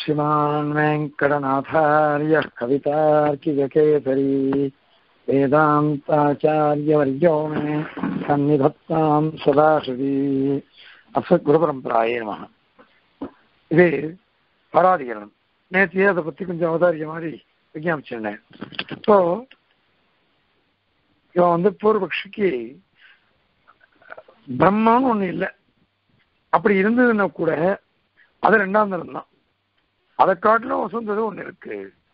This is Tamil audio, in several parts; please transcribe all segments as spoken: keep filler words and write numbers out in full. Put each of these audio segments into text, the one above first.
श्रीमान् वेङ्कटनाथार्यः कवितार्किककेसरी वेदान्ताचार्यवर्यो मे सन्निधत्तां सदा श्रुति அசத்குருபரம்பராயே நமः. இது பராதிகரணம். நேற்று அதை பற்றி கொஞ்சம் அவதாரிக்க மாதிரி விஞ்ஞாபிச்சிருந்தேன். இப்போ இவன் வந்து பூர்வபக்ஷிக்கு பிரம்மான்னு ஒண்ணு இல்லை, அப்படி இருந்ததுன்னா கூட அது ரெண்டாம் தரம் தான். அதை காட்டிலும் வசந்தது ஒண்ணு இருக்கு.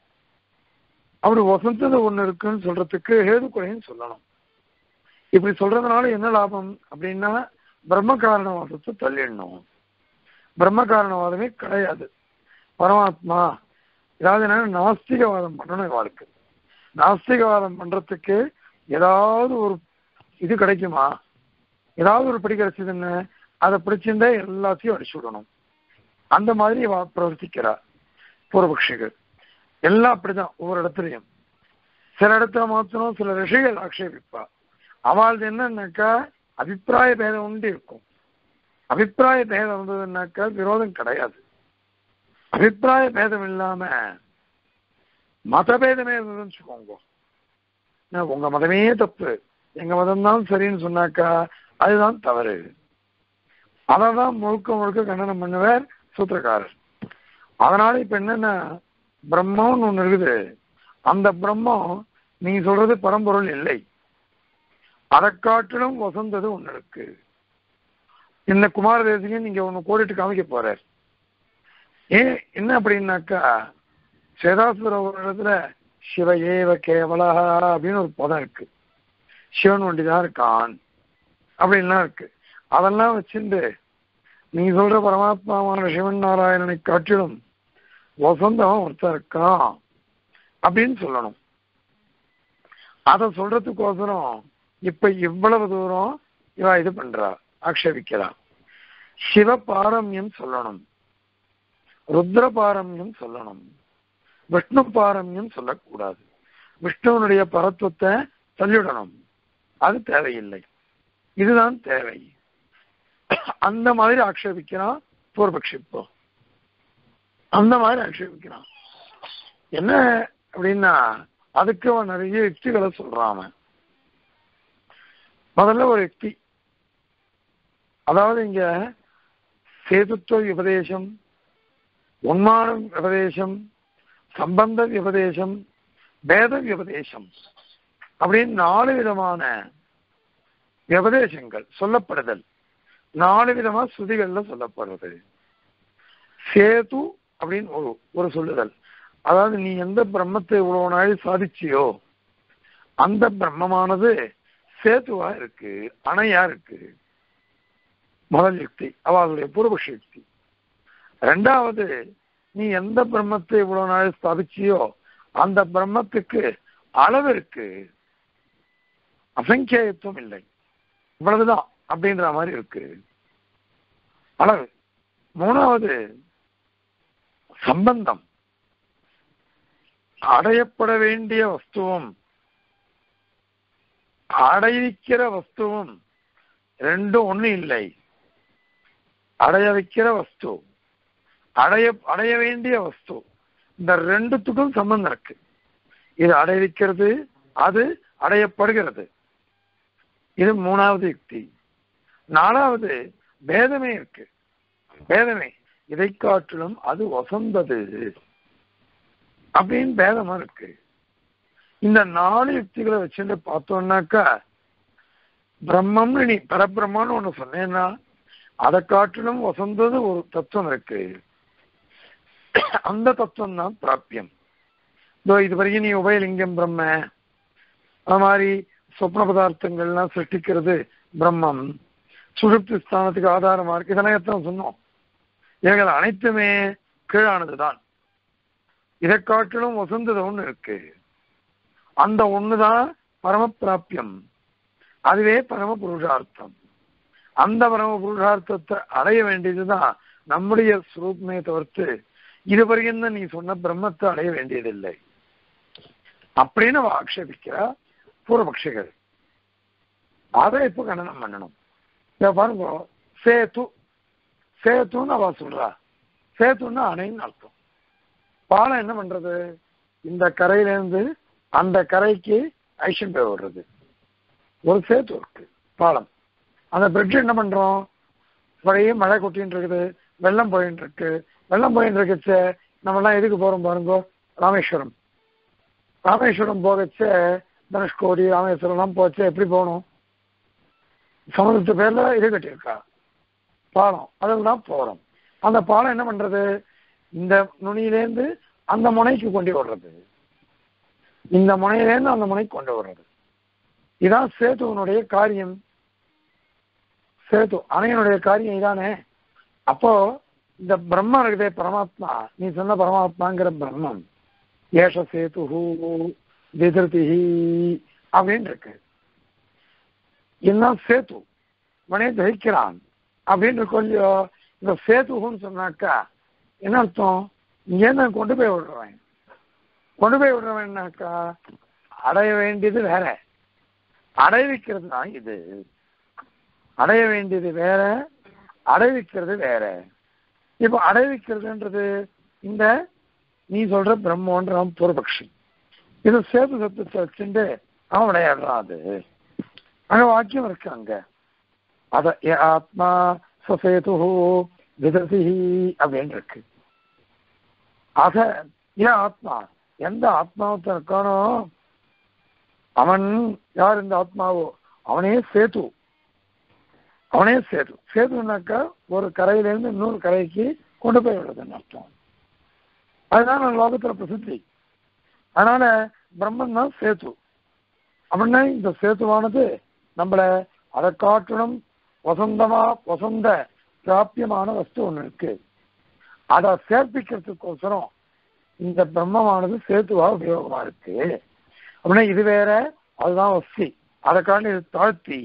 அப்படி வசந்தது ஒண்ணு இருக்குன்னு சொல்றதுக்கு ஹேதுக்குறைன்னு சொல்லணும். இப்படி சொல்றதுனால என்ன லாபம் அப்படின்னா, பிரம்ம காரணவாதத்தை தள்ளிடணும். பிரம்ம காரணவாதமே கிடையாது. பரமாத்மா ஏதாவது என்ன நாஸ்திகவாதம் பண்ணணும். இவாளுக்கு நாஸ்திகவாதம் பண்றதுக்கு ஏதாவது ஒரு இது கிடைக்குமா? ஏதாவது ஒரு படி கிடைச்சதுன்னு அதை பிடிச்சிருந்தா எல்லாத்தையும் அடிச்சு விடணும். அந்த மாதிரி இவ பிரவர்த்திக்கிறா பூர்வபக்ஷிகள். எல்லாம் அப்படிதான். ஒவ்வொரு இடத்துலையும் சில இடத்துல மாத்திரம் சில ரிஷிகள் ஆக்ஷேபிப்பா. அவள் என்னன்னாக்கா அபிப்பிராய பேதம் உண்டு இருக்கும். அபிப்பிராய பேதம் வந்ததுன்னாக்கா விரோதம் கிடையாது. அபிப்பிராய பேதம் இல்லாம மத பேதமே இருந்ததுன்னு வச்சுக்கோங்க. உங்க மதமே தப்பு, எங்க மதம் தான் சரின்னு சொன்னாக்கா அதுதான் தவறு. அதான் முழுக்க முழுக்க கண்டனம் பண்ணுவார் சூத்திரக்காரர். அதனால இப்ப என்னன்னா, பிரம்மம்னு ஒண்ணு இருக்குது. அந்த பிரம்மம் நீங்க சொல்றது பரம்பொருள் இல்லை, அதை காட்டிலும் வசந்தது ஒண்ணு இருக்கு. இந்த குமார தேசிகன் நீங்க ஒண்ணு கோடிட்டு காமிக்க போறார். ஏன் என்ன அப்படின்னாக்கா, சேதாசுர ஒரு இடத்துல சிவ ஏவ கேவலா அப்படின்னு ஒரு பதம் இருக்கு. சிவன் ஒண்டிதான் இருக்கான் அப்படின்லாம் இருக்கு. அதெல்லாம் வச்சுட்டு நீங்க சொல்ற பரமாத்மாவான சிவன் நாராயணனை காட்டிலும் வசந்தம் ஒருத்தர் இருக்கான் அப்படின்னு சொல்லணும். அதை சொல்றதுக்கோசரம் இப்ப இவ்வளவு தூரம் இவ இது பண்றா, ஆக்ஷேபிக்கிறா. சிவ பாரம்யம் சொல்லணும், ருத்ர பாரம்யம் சொல்லணும், விஷ்ணு பாரம்யம் சொல்லக்கூடாது. விஷ்ணுவனுடைய பரத்துவத்தை தள்ளிவிடணும், அது தேவையில்லை, இதுதான் தேவை. அந்த மாதிரி ஆக்ஷேபிக்கிறான் பூர்வபக்ஷி. இப்போ அந்த மாதிரி ஆக்ஷேபிக்கிறான். என்ன அப்படின்னா, அதுக்கு அவன் நிறைய யுக்திகளை சொல்றான். முதல்ல ஒரு யுக்தி, அதாவது இங்க சேதுத்துவ விபதேசம், உன்மான விபதேசம், சம்பந்த விபதேசம், பேத விபதேசம் அப்படின்னு நாலு விதமான விபதேசங்கள் சொல்லப்படுதல். நாலு விதமா ஸ்ருதிகள்ல சொல்லப்படுறது. சேது அப்படின்னு ஒரு ஒரு சொல்லுதல், அதாவது நீ எந்த பிரம்மத்தை இவ்வளவு நாள் சாதிச்சியோ அந்த பிரம்மமானது சேத்துவா இருக்கு, அணையா இருக்கு. முதல் யுக்தி அவளுடைய பூர்வபக்ஷ யுக்தி. ரெண்டாவது, நீ எந்த பிரம்மத்தை இவ்வளவு நாள் ஸ்தாபிச்சியோ அந்த பிரம்மத்துக்கு அளவு இருக்கு, அசங்கியத்துவம் இல்லை, இவ்வளவுதான் அப்படின்ற மாதிரி இருக்கு அளவு. மூணாவது சம்பந்தம், அடையப்பட வேண்டிய வஸ்துவும் அடைவிக்கிற வஸ்துவும் ரெண்டும் ஒண்ணு இல்லை. அடைய வைக்கிற வஸ்து, அடைய அடைய வேண்டிய வஸ்து, இந்த ரெண்டுத்துக்கும் சம்பந்தம் இருக்கு. இது அடைவிக்கிறது, அது அடையப்படுகிறது. இது மூணாவது யுக்தி. நாலாவது பேதமே இருக்கு. பேதமே, இதை காட்டிலும் அது வசந்தது அப்படின்னு பேதமா இருக்கு. இந்த நாலு யுக்திகளை வச்சுட்டு பார்த்தோம்னாக்கா, பிரம்மம்னு நீ பரபிரம்மான்னு ஒண்ணு சொன்னேன்னா அதை காட்டிலும் வசந்தது ஒரு தத்துவம் இருக்கு. அந்த தத்துவம் தான் பிராபியம். இதோ இது வரைக்கும் நீ உபயலிங்கம் பிரம்ம, அது மாதிரி சொப்ன பதார்த்தங்கள்லாம் சிருஷ்டிக்கிறது பிரம்மம், சுழுப்தி ஸ்தானத்துக்கு ஆதாரமா இருக்கு, இதெல்லாம் எத்தனை சொன்னோம். இவைகள் அனைத்துமே கீழானதுதான். இதை காட்டிலும் வசந்தது ஒண்ணு இருக்கு. அந்த ஒண்ணுதான் பரம பிராபியம், அதுவே பரம புருஷார்த்தம். அந்த பரம புருஷார்த்தத்தை அடைய வேண்டியதுதான் நம்முடைய ஸ்வரூபமே தவிர்த்து இதுவரையும் நீ சொன்ன பிரம்மத்தை அடைய வேண்டியதில்லை அப்படின்னு அவ ஆக்ஷேபிக்கிறா பூர்வபக்ஷிகள். அதை இப்ப கண்டனம் பண்ணணும். பாருங்க, சேத்து சேத்துன்னு அவ சொல்றா. சேத்துன்னா அணைன்னு அர்த்தம். பாலம் என்ன பண்றது? இந்த கரையிலேருந்து அந்த கரைக்கு ஐஷன் போய் விடுறது. ஒரு சேத்து இருக்கு பாலம். அந்த பிரிட்ஜ் என்ன பண்றோம்? வழியே மழை கொட்டின்னு இருக்குது, வெள்ளம் போயின்னு இருக்கு. வெள்ளம் போயின்னு இருக்குச்ச நம்ம எல்லாம் எதுக்கு போறோம் பாருங்க? ராமேஸ்வரம். ராமேஸ்வரம் போகச்ச தனுஷ்கோடி ராமேஸ்வரம் எல்லாம் போச்சு. எப்படி போகணும்? சமுதிரத்து பேர்ல இது கட்டியிருக்கா பாலம், அதில் தான் போறோம். அந்த பாலம் என்ன பண்றது? இந்த நுனியிலேருந்து அந்த முனைக்கு கொண்டு விடுறது, இந்த முனையிலேருந்து அந்த முனைக்கு கொண்டு விடுறது. இதான் சேத்துவனுடைய காரியம். சேத்து அணையனுடைய காரியம் இதானே. அப்போ இந்த பிரம்மம் இருக்குதே பரமாத்மா, நீ சொன்ன பரமாத்மாங்கிற பிரம்மம், ஏஷ சேது விதிருதி அப்படின்னு இருக்கு. என்ன சேத்து மனையை தரிக்கிறான் அப்படின்னு கொஞ்சம் இந்த சேத்துன்னு சொன்னாக்கா என்ன அர்த்தம்? இங்கேருந்து கொண்டு போய் விடுறவன், கொண்டு போய் விடுறவன்னாக்கா அடைய வேண்டியது வேற, அடைவிக்கிறது தான் இது. அடைய வேண்டியது வேற, அடைவிக்கிறது வேற. இப்ப அடைவிக்கிறதுன்றது இந்த நீ சொல்ற பிரம்மன்ற பூர்வபக்ஷி. இது சேது சத்தத்தை வச்சுட்டு அவன் விளையாடுறான். அது அங்க வாக்கியம் இருக்கு. அங்க அத ஆத்மா சேது விதசி அப்படின்னு இருக்கு. ஆக ஏன் ஆத்மா, எந்த ஆத்மாவத்தை இருக்கானோ அவன் யார்? இந்த ஆத்மாவோ அவனே சேது, அவனே சேது. சேதுனாக்கா ஒரு கரையிலேருந்து இன்னொரு கரைக்கு கொண்டு போய் விடுறதுன்னு அர்த்தம். அதுதான் லோகத்துல பிரசித்தி. அதனால பிரம்மன் தான் சேது. அப்படின்னா இந்த சேத்துவானது நம்மளை அதை காட்டணும் வசந்தமா வசந்த பிராபியமான வஸ்து ஒண்ணு இருக்கு. அதை சேர்ப்பிக்கிறதுக்கோசரம் இந்த பிரம்மமானது சேத்துவா உபயோகமா இருக்கு. அப்படின்னா இது வேற, அதுதான் வஸ்தி. அதை காட்டி இது தாழ்த்தி,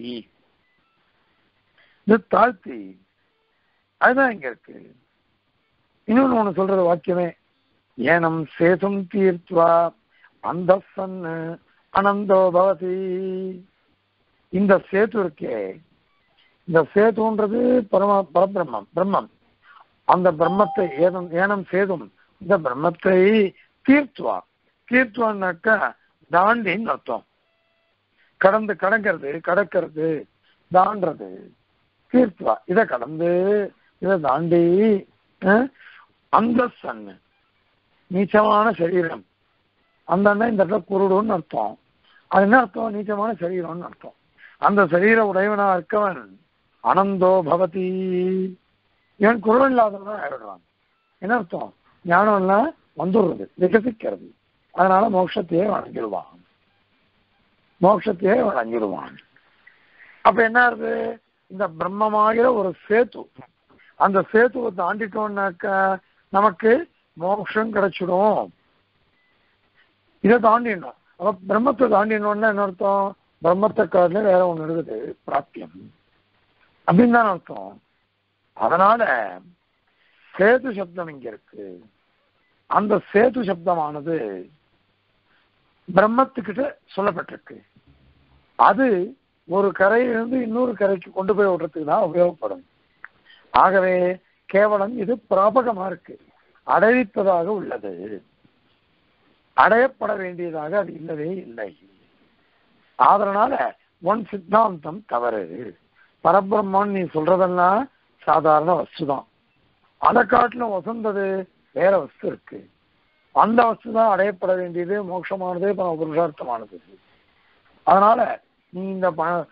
இது தாழ்த்தி. அதுதான் இங்க இருக்கு. இன்னொன்னு ஒண்ணு சொல்றது வாக்கியமே, ஏனம் சேதும் தீர்த்வா அந்த சன்னு அனந்தோ பவதி. இந்த சேது இருக்கே, இந்த சேதுன்றது பரம பரபிரம்மம், பிரம்மம். அந்த பிரம்மத்தை ஏனம் ஏனம் சேதும், இந்த பிரம்மத்தை தீர்த்துவா, தீர்த்துவான்னாக்கா தாண்டின்னு அர்த்தம். கடந்து கடக்கிறது, கடக்கிறது, தாண்டது. தீர்த்துவா இதை கடந்து இதை தாண்டி அந்த சன்னு நீச்சமான சரீரம். அந்த இந்த இடத்துல குருடுன்னு அர்த்தம். அது என்ன அர்த்தம்? நீச்சமான சரீரம்னு அர்த்தம். அந்த சரீர உடையவனா இருக்கவன் அனந்தோ பவதி. இவன் குருடன் இல்லாதவன் ஆயிடுறான். என்ன அர்த்தம்? ஞானம் எல்லாம் வந்துடுறது, விகசிக்கிறது. அதனால மோட்சத்தையே வழங்கிடுவான், மோட்சத்தையே வழங்கிடுவான். அப்ப என்ன ஆகுது? இந்த பிரம்மமாகிற ஒரு சேத்து, அந்த சேத்துவை தாண்டிட்டோம்னாக்க நமக்கு மோட்சம் கிடைச்சிடும். இதை தாண்டிடணும். அப்ப பிரம்மத்தை தாண்டினோம்னா என்ன அர்த்தம்? பிரம்மத்தை காட்டில வேற ஒண்ணு இருக்குது, பிராப்தியம் அப்படின்னு தான் அர்த்தம். அதனால சேது சப்தம் இங்க இருக்கு. அந்த சேது சப்தமானது பிரம்மத்துக்கிட்ட சொல்லப்பட்டிருக்கு. அது ஒரு கரையிலிருந்து இன்னொரு கரைக்கு கொண்டு போய் விடுறதுக்கு தான் உபயோகப்படும். ஆகவே கேவலம் இது பிராபகமா இருக்கு, அடைவிப்பதாக உள்ளது, அடையப்பட வேண்டியதாக அது இல்லவே இல்லை. அதனால ஒன் சித்தாந்தம் தவறு. பரபிரம்மன் நீ சொல்றதெல்லாம் சாதாரண வஸ்து தான், அதை காட்டிலும் வசந்தது வேற வஸ்து இருக்கு. அந்த வஸ்து தான் அடையப்பட வேண்டியது, மோட்சமானது, புருஷார்த்தமானது. அதனால நீ இந்த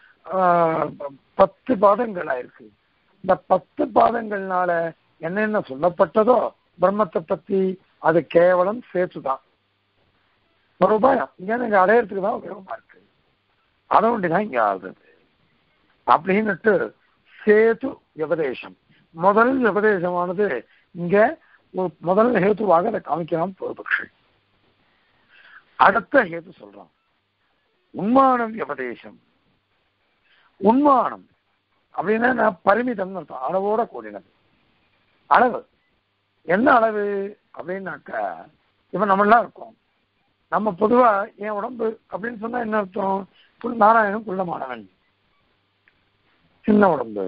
பத்து பாதங்களா இருக்கு, இந்த பத்து பாதங்கள்னால என்னென்ன சொல்லப்பட்டதோ பிரம்மத்தை பத்தி அது கேவலம் சேத்துதான். ஒரு உபாயம் இங்க இங்க அடையறதுக்கு தான் உபயோகமா இருக்கு. அதை ஒண்டிதான் இங்க ஆகுது அப்படின்னுட்டு சேது விபதேசம். முதல் விபதேசமானது இங்க முதல் ஹேத்துவாக அதை காமிக்கலாம் பூர்வபக்ஷி. அடுத்த ஹேத்து சொல்றான் உண்மானம் விபதேசம். உண்மானம் அப்படின்னா பரிமிதம் அர்த்தம், அளவோட கூடினது. அளவு என்ன அளவு அப்படின்னாக்கா, இப்ப நம்மளாம் இருக்கோம், நம்ம பொதுவா என் உடம்பு அப்படின்னு சொன்னா என்ன அர்த்தம்? புல் நாராயணன் குள்ளமானவன், சின்ன உடம்பு,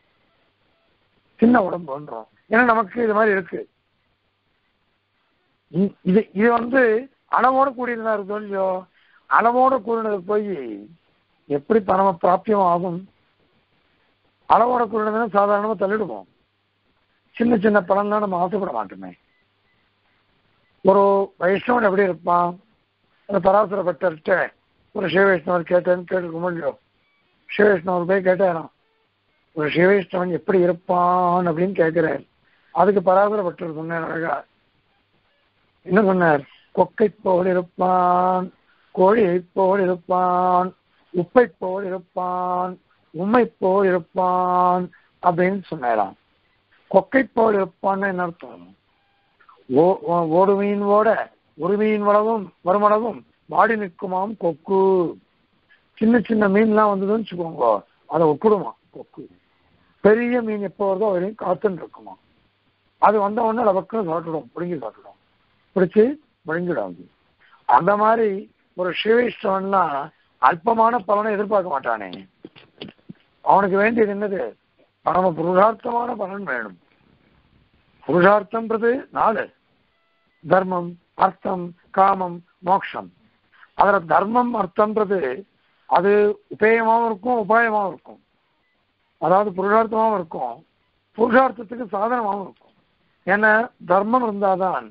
சின்ன உடம்புன்றோம். ஏன்னா நமக்கு இது மாதிரி இருக்கு, இது இது வந்து அளவோட கூடியதா இருக்கோ இல்லையோ, அளவோட கூடினது போய் எப்படி பரம பிராப்தியம் ஆகும்? அளவோட கூடினதுன்னா சாதாரணமா தள்ளிடுவோம். சின்ன சின்ன பலன் தான் நம்ம ஆசைப்பட மாட்டோமே. ஒரு வைஷ்ணவன் எப்படி இருப்பான்? அந்த பராசரப்பட்ட ஒரு சிவவைஷ்ணவர் கேட்டேன்னு கேட்டுருக்க முடியும். சிவவைஷ்ணவர் போய் கேட்டாராம், ஒரு சிவவைஷ்ணவன் எப்படி இருப்பான் அப்படின்னு கேட்கிறார். அதுக்கு பராசரப்பட்டர் சொன்னார் அழகா. என்ன சொன்னார்? கொக்கை போல் இருப்பான், கோழியை போல் இருப்பான், உப்பை போல் இருப்பான், உம்மை போல் இருப்பான் அப்படின்னு சொன்னாராம். கொக்கை போல் இருப்பான்னு என்ன அர்த்தம்? ஓடு மீன் ஓட ஒரு மீன் வளவும் வருமளவும் வாடி நிற்குமாம் கொக்கு. சின்ன சின்ன மீன்லாம் வந்ததுன்னு வச்சுக்கோங்க, அதை ஒப்பிடுமா கொக்கு. பெரிய மீன் எப்போ வருதோ வரையும் காத்துன்னு இருக்குமா. அது வந்த உடனே லபக்குன்னு சாப்பிட்டுடும், பிடுங்கி சாப்பிட்டுடும், பிடிச்சி விழுங்கிடாது. அந்த மாதிரி ஒரு சிவவைஷ்ணவன்னா அல்பமான பலனை எதிர்பார்க்க மாட்டானே. அவனுக்கு வேண்டியது என்னது? பரம புருஷார்த்தமான பலன் வேணும். புருஷார்த்தம்ன்றது நாலு: தர்மம், அர்த்தம், காமம், மோட்சம். அதுல தர்மம் அர்த்தம்ன்றது அது உபேயமாகவும் இருக்கும், உபாயமாகவும் இருக்கும். அதாவது புருஷார்த்தமாகவும் இருக்கும், புருஷார்த்தத்துக்கு சாதனமாகவும் இருக்கும். ஏன்னா தர்மம் இருந்தாதான்,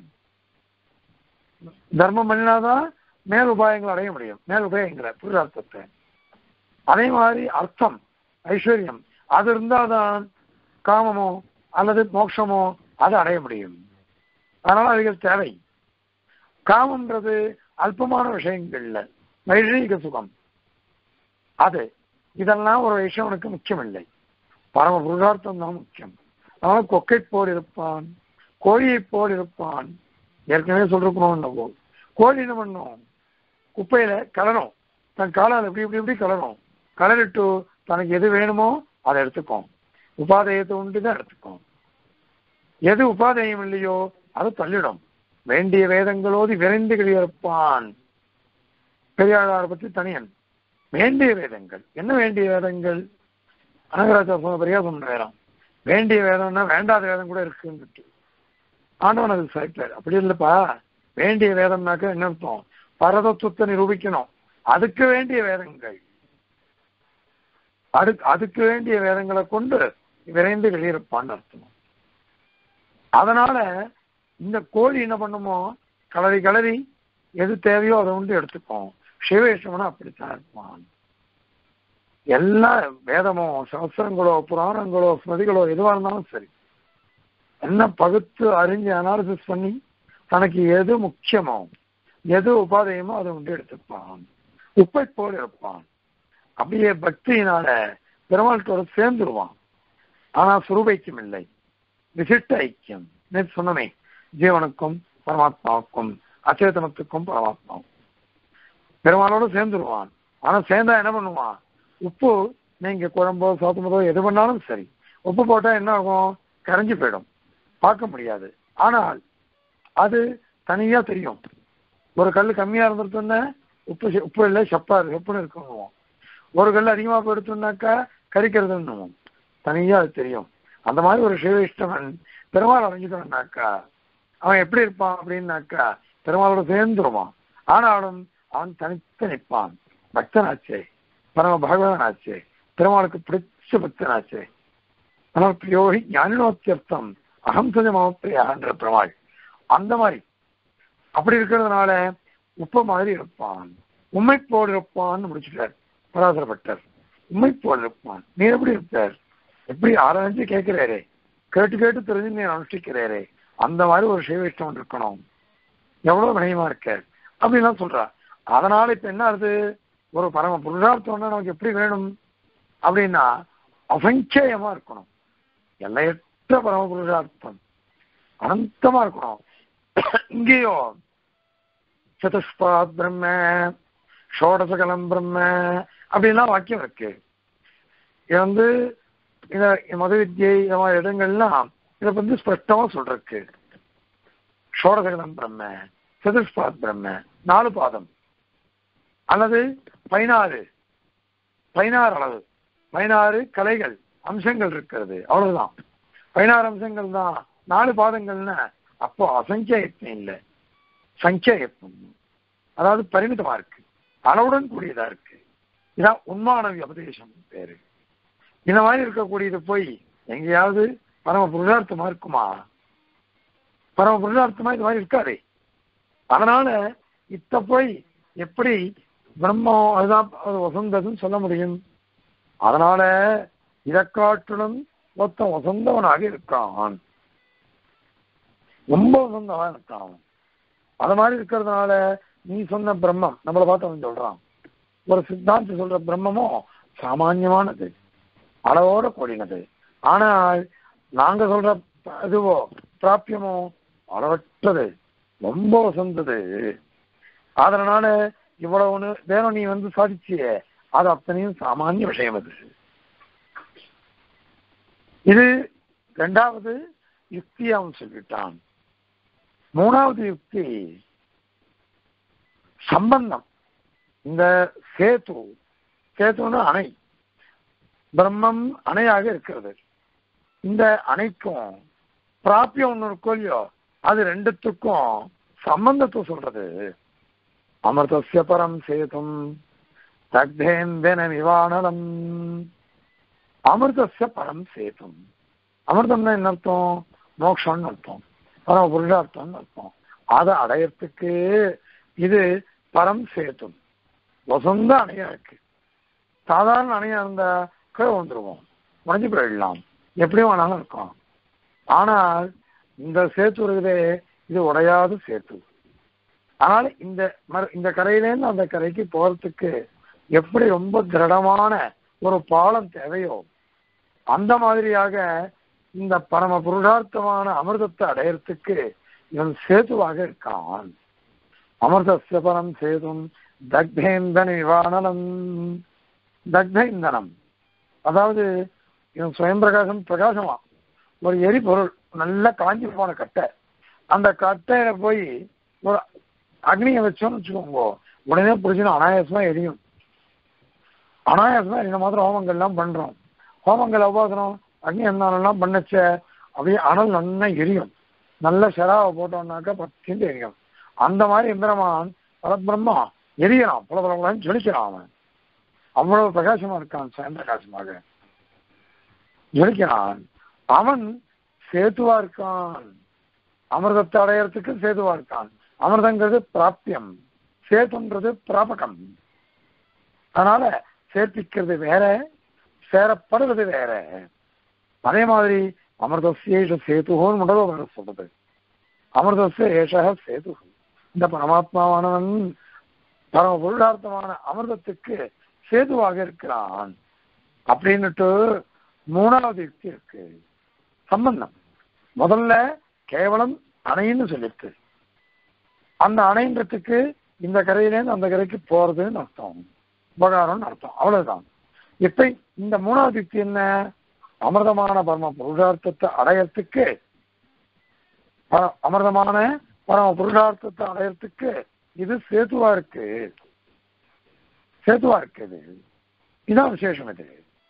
தர்மம் பண்ணினாதான் மேல் உபாயங்கள் அடைய முடியும், மேல் உபாயங்களை புருஷார்த்தத்தை. அதே மாதிரி அர்த்தம், ஐஸ்வர்யம், அது இருந்தால்தான் காமமோ அல்லது மோட்சமோ அதை அடைய முடியும். அதனால அதுகள் தேவை. காமன்றது அல்பமான விஷயங்கள்ல வைஷீக சுகம், அது இதெல்லாம் ஒரு வைஷ்ணவனுக்கு முக்கியம் இல்லை. பரம புருஷார்த்தம் தான் முக்கியம். அதனால கொக்கை போல் இருப்பான், கோழியை போல் இருப்பான். ஏற்கனவே சொல்லிருக்கணும். என்னவோ கோழி என்ன பண்ணும்? குப்பையில கலரும், தன் காலால் எப்படி இப்படி இப்படி கலரும். கலரிட்டு தனக்கு எது வேணுமோ அதை எடுத்துக்கும். உபாதையத்தை உண்டு தான் எடுத்துக்கும். எது உபாதையம் இல்லையோ அதை தள்ளிடும். வேண்டிய வேதங்களோடு விரைந்து கிளியிருப்பான். பெரியாளரை பற்றி தனியன். வேண்டிய வேதங்கள் என்ன? வேண்டிய வேதங்கள் அனகராஜா பெரியா சொன்ன வேதம். வேண்டிய வேதம்னா வேண்டாத வேதம் கூட இருக்குன்னு ஆண்டவன் அதுக்கு சாய்ப்பார். அப்படி இல்லைப்பா, வேண்டிய வேதம்னாக்க என்ன அர்த்தம்? பரதத்துவத்தை நிரூபிக்கணும், அதுக்கு வேண்டிய வேதங்கள். அது அதுக்கு வேண்டிய வேதங்களை கொண்டு விரைந்து வெளியிருப்பான்னு அர்த்தம். அதனால இந்த கோழி என்ன பண்ணுமோ, கலரி கலரி எது தேவையோ அதை உண்டு எடுத்துப்போம். சிவவேஷம்னா அப்படித்தான் இருப்பான். எல்லா வேதமோ சாஸ்திரங்களோ புராணங்களோ ஸ்மதிகளோ எதுவாக இருந்தாலும் சரி, என்ன பகுத்து அறிஞ்சு அனாலிசிஸ் பண்ணி தனக்கு எது முக்கியமோ எது உபாதையமோ அதை உண்டு எடுத்துப்பான். உப்பை போல் இருப்பான். அப்படியே பக்தியினால பெருமாள்கிட்ட சேர்ந்துருவான். ஆனா சுரூபைக்கியம் இல்லை, விசிட்ட ஐக்கியம். நேற்று சொன்னமே, ஜீவனுக்கும் பரமாத்மாவுக்கும் அச்சேதனத்துக்கும் பரமாத்மாவும் பெருமாளோட சேர்ந்துருவான். ஆனா சேர்ந்தா என்ன பண்ணுவான்? உப்பு நீங்க குழம்போ சாத்துமதோ எது பண்ணாலும் சரி, உப்பு போட்டா என்ன ஆகும்? கரைஞ்சி போயிடும், பார்க்க முடியாது. ஆனால் அது தனியா தெரியும். ஒரு கல் கம்மியா இருந்துருத்தோன்னா உப்பு உப்பு இல்லை, சப்பா செப்புன்னு இருக்கணும். ஒரு கல் அதிகமா போயிடுத்தோம்னாக்கா கரிக்கிறதுன்னு தனியா அது தெரியும். அந்த மாதிரி ஒரு சிவவிஷ்ணவன் பெருமாள் அடைஞ்சுக்கணும்னாக்கா அவன் எப்படி இருப்பான் அப்படின்னாக்கா பெருமாளோட சேர்ந்துருவான். ஆனாலும் அவன் தனித்து நிற்பான். பக்தனாச்சே, பரம பகவானாச்சே, பெருமாளுக்கு பிடிச்ச பக்தனாச்சே. ஆனால் பிரியோகி ஞானினோத்தியர்த்தம் அகம்சஜமாப்பிரியான்ற பெருமாள் அந்த மாதிரி அப்படி இருக்கிறதுனால உப்ப மாதிரி இருப்பான். உண்மை போல் இருப்பான்னு முடிச்சுட்டார் பராசரப்பட்டர். உண்மை போல் இருப்பான். நீ எப்படி இருப்பார்? எப்படி ஆராய்ச்சி கேட்கிறாரே, கேட்டு கேட்டு தெரிஞ்சு நீ அனுஷ்டிக்கிறாரே, அந்த மாதிரி ஒரு சிவவிஷ்ணவன் இருக்கணும். எவ்வளவு வினயமா இருக்க அப்படின்லாம் சொல்றா. அதனால இப்ப என்ன ஆகுது? ஒரு பரம புருஷார்த்தம்னா நமக்கு எப்படி வேணும் அப்படின்னா அசங்கேயமா இருக்கணும். எல்லையற்ற பரம புருஷார்த்தம் அனந்தமா இருக்கணும். இங்கேயோ சதுஷ்பாத் பிரம்ம, ஷோடசகலம் பிரம்ம அப்படின்லாம் வாக்கியம் இருக்கு. இது வந்து இந்த மத வித்தியை இந்த மாதிரி இடங்கள்லாம் இதை வந்து ஸ்பஷ்டமா சொல்றக்கு. ஷோடசகலம் பிரம்ம, சதுஷ்பாத் பிரம்ம, நாலு பாதம் அல்லது பதினாறு பதினாறு அளவு பதினாறு கலைகள் அம்சங்கள் இருக்கிறது, அவ்வளவுதான். பதினாறு அம்சங்கள் தான், நாலு பாதங்கள்னா அப்போ அசங்கியம் இல்லை. சங்கியாயத்துவம், அதாவது பரிமிதமா இருக்கு, அளவுடன் கூடியதா இருக்கு. இதான் உண்மான உபதேசம் பேரு. இந்த மாதிரி இருக்கக்கூடியது போய் எங்கேயாவது பரம புருஷார்த்தமா இருக்குமா? பரம புருஷார்த்தமா இது மாதிரி இருக்காது. அதனால இத்த போய் எப்படி பிரம்மம் அதுதான் அது வசந்ததுன்னு சொல்ல முடியும்? அதனால இதை காட்டிலும் மொத்தம் வசந்தவனாக இருக்கான், ரொம்ப வசந்தவா இருக்கான். அது மாதிரி இருக்கிறதுனால நீ சொன்ன பிரம்மம் நம்மளை பார்த்து அவன் சொல்றான். ஒரு சித்தாந்தி சொல்ற பிரம்மமும் சாமான்யமானது, அளவோட கூடினது. ஆனால் நாங்க சொல்ற இதுவோ பிராபியமோ அளவற்றது, ரொம்ப வசந்தது. அதனால இவ்வளவு வேணும் நீ வந்து சாதிச்சிய அது அத்தனையும் சாமானிய விஷயம். அது இது இரண்டாவது யுக்தி அவன் சொல்லிட்டான். மூணாவது யுக்தி சம்பந்தம். இந்த சேது, சேத்துன்னு அணை, பிரம்மம் அணையாக இருக்கிறது. இந்த அணைக்கும் பிராபியம் ஒன்று இருக்கோ இல்லையோ, அது ரெண்டுத்துக்கும் சம்பந்தத்தை சொல்றது. அமிர்தஸ்ய பரம் சேதும் தக்தேந்தன நிவாரணம். அமிர்தஸ்ய பரம் சேதும், அமிர்தம்னா என்ன அர்த்தம்? மோட்சம்னு அர்த்தம், பரம புருஷார்த்தம்னு அர்த்தம். அதை அடையறதுக்கு இது பரம் சேதும், வசந்த அணையா இருக்கு. சாதாரண அணையா இருந்தா கீழே வந்துருவோம், உடஞ்சி போயிடலாம், எப்படியும் வேணாலும் இருக்கும். ஆனால் இந்த சேத்து இருக்குதே, இது உடையாத சேத்து. அதனால இந்த இந்த கரையிலேருந்து அந்த கரைக்கு போறதுக்கு எப்படி ரொம்ப திடமான ஒரு பாலம் தேவையோ அந்த மாதிரியாக இந்த பரம புருஷார்த்தமான அமிர்தத்தை அடையறதுக்கு இவன் சேதுவாக இருக்கான். அமிர்தஸ்ய பரம் சேதும் தக்தேந்தன நிவாரணம். தக்தேந்தனம் அதாவது இவன் சுயம் பிரகாசம், பிரகாசமா ஒரு எரிபொருள், நல்ல காஞ்சி போன கட்டை, அந்த கட்டையில போய் ஒரு அக்னியை வச்சோம்னு வச்சுக்கோங்க, உடனே பிடிச்சுன்னு அனாயாசமா எரியும். அனாயாசமா இந்த மாதிரி ஹோமங்கள்லாம் பண்றோம். ஹோமங்கள் உபாசனம் அக்னி எல்லாம் பண்ணச்ச அப்படியே அனல் நல்லா எரியும். நல்ல செராவை போட்டோம்னாக்கா பத்து எரியும். அந்த மாதிரி எந்திரமான் பரபிரம்மா எரியறான், பல பல ஜொலிக்கிறான். அவன் அவ்வளவு பிரகாசமா இருக்கான், சுயம் பிரகாசமாக ஜொலிக்கிறான். அவன் சேதுவா இருக்கான், அமிர்தத்தை அடையறதுக்கு சேதுவா இருக்கான். அமிர்தங்கிறது பிராப்தியம், சேதுன்றது பிராபகம். அதனால சேர்ப்பிக்கிறது வேற, சேரப்படுறது வேற. அதே மாதிரி அமிர்தசேஷ சேதுன்னு முதல்ல சொல்றது. அமிர்தச ஏஷ சேது, இந்த பரமாத்மாவானவன் பரம பொருளார்த்தமான அமிர்தத்துக்கு சேதுவாக இருக்கிறான் அப்படின்னுட்டு மூணாவது யுக்தி இருக்கு. சம்பந்தம் முதல்ல கேவலம் அணைன்னு சொல்லிட்டு, அந்த அணைன்றதுக்கு இந்த கரையிலேருந்து அந்த கரைக்கு போறதுன்னு அர்த்தம், உபகாரம்னு அர்த்தம், அவ்வளவுதான். இப்ப இந்த மூணாவது யுக்தி என்ன? அமிர்தமான பரம புருஷார்த்தத்தை அடையறதுக்கு, அமிர்தமான பரம புருஷார்த்தத்தை அடையறதுக்கு இது சேதுவா இருக்கு, சேதுவா இருக்குது. இதுதான் விசேஷம் இது.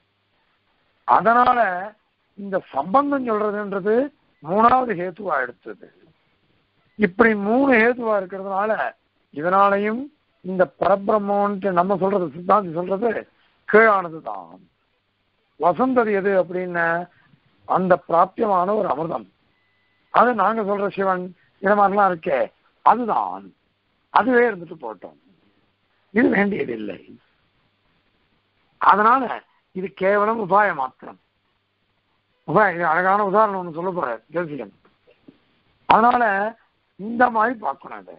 அதனால இந்த சம்பந்தம் சொல்றதுன்றது மூணாவது ஹேத்துவா எடுத்தது. இப்படி மூணு ஹேத்துவா இருக்கிறதுனால இதனாலையும் இந்த பரபிரம்மன்ட்டு நம்ம சொல்றது, சித்தாந்தி சொல்றது கீழானதுதான். வசந்தது எது அப்படின்னா அந்த பிராப்தியமான ஒரு அமிர்தம். அது நாங்க சொல்ற சிவன் இது மாதிரிலாம் இருக்கே, அதுதான். அதுவே இருந்துட்டு போட்டோம், இது வேண்டியதில்லை. அதனால இது கேவலம் உபாய மாத்திரம். உபாய அழகான உதாரணம் ஒன்று சொல்ல போற ஜோசிகன். அதனால இந்த மாதிரி பார்க்கணும் அதை.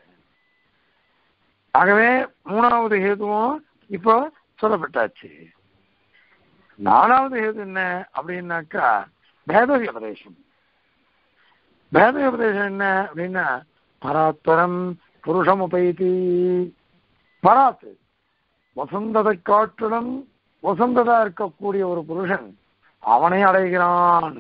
ஆகவே மூணாவது ஹேதுவும் இப்போ சொல்லப்பட்டாச்சு. நாலாவது ஹேது என்ன அப்படின்னாக்கா பேதவி உபதேசம். பேதவி உபதேசம் என்ன அப்படின்னா பராத்பரம் புருஷம் உபைதி. பராத்து வசந்ததை காட்டிலும் வசந்ததா இருக்கக்கூடிய ஒரு புருஷன் அவனை அடைகிறான்.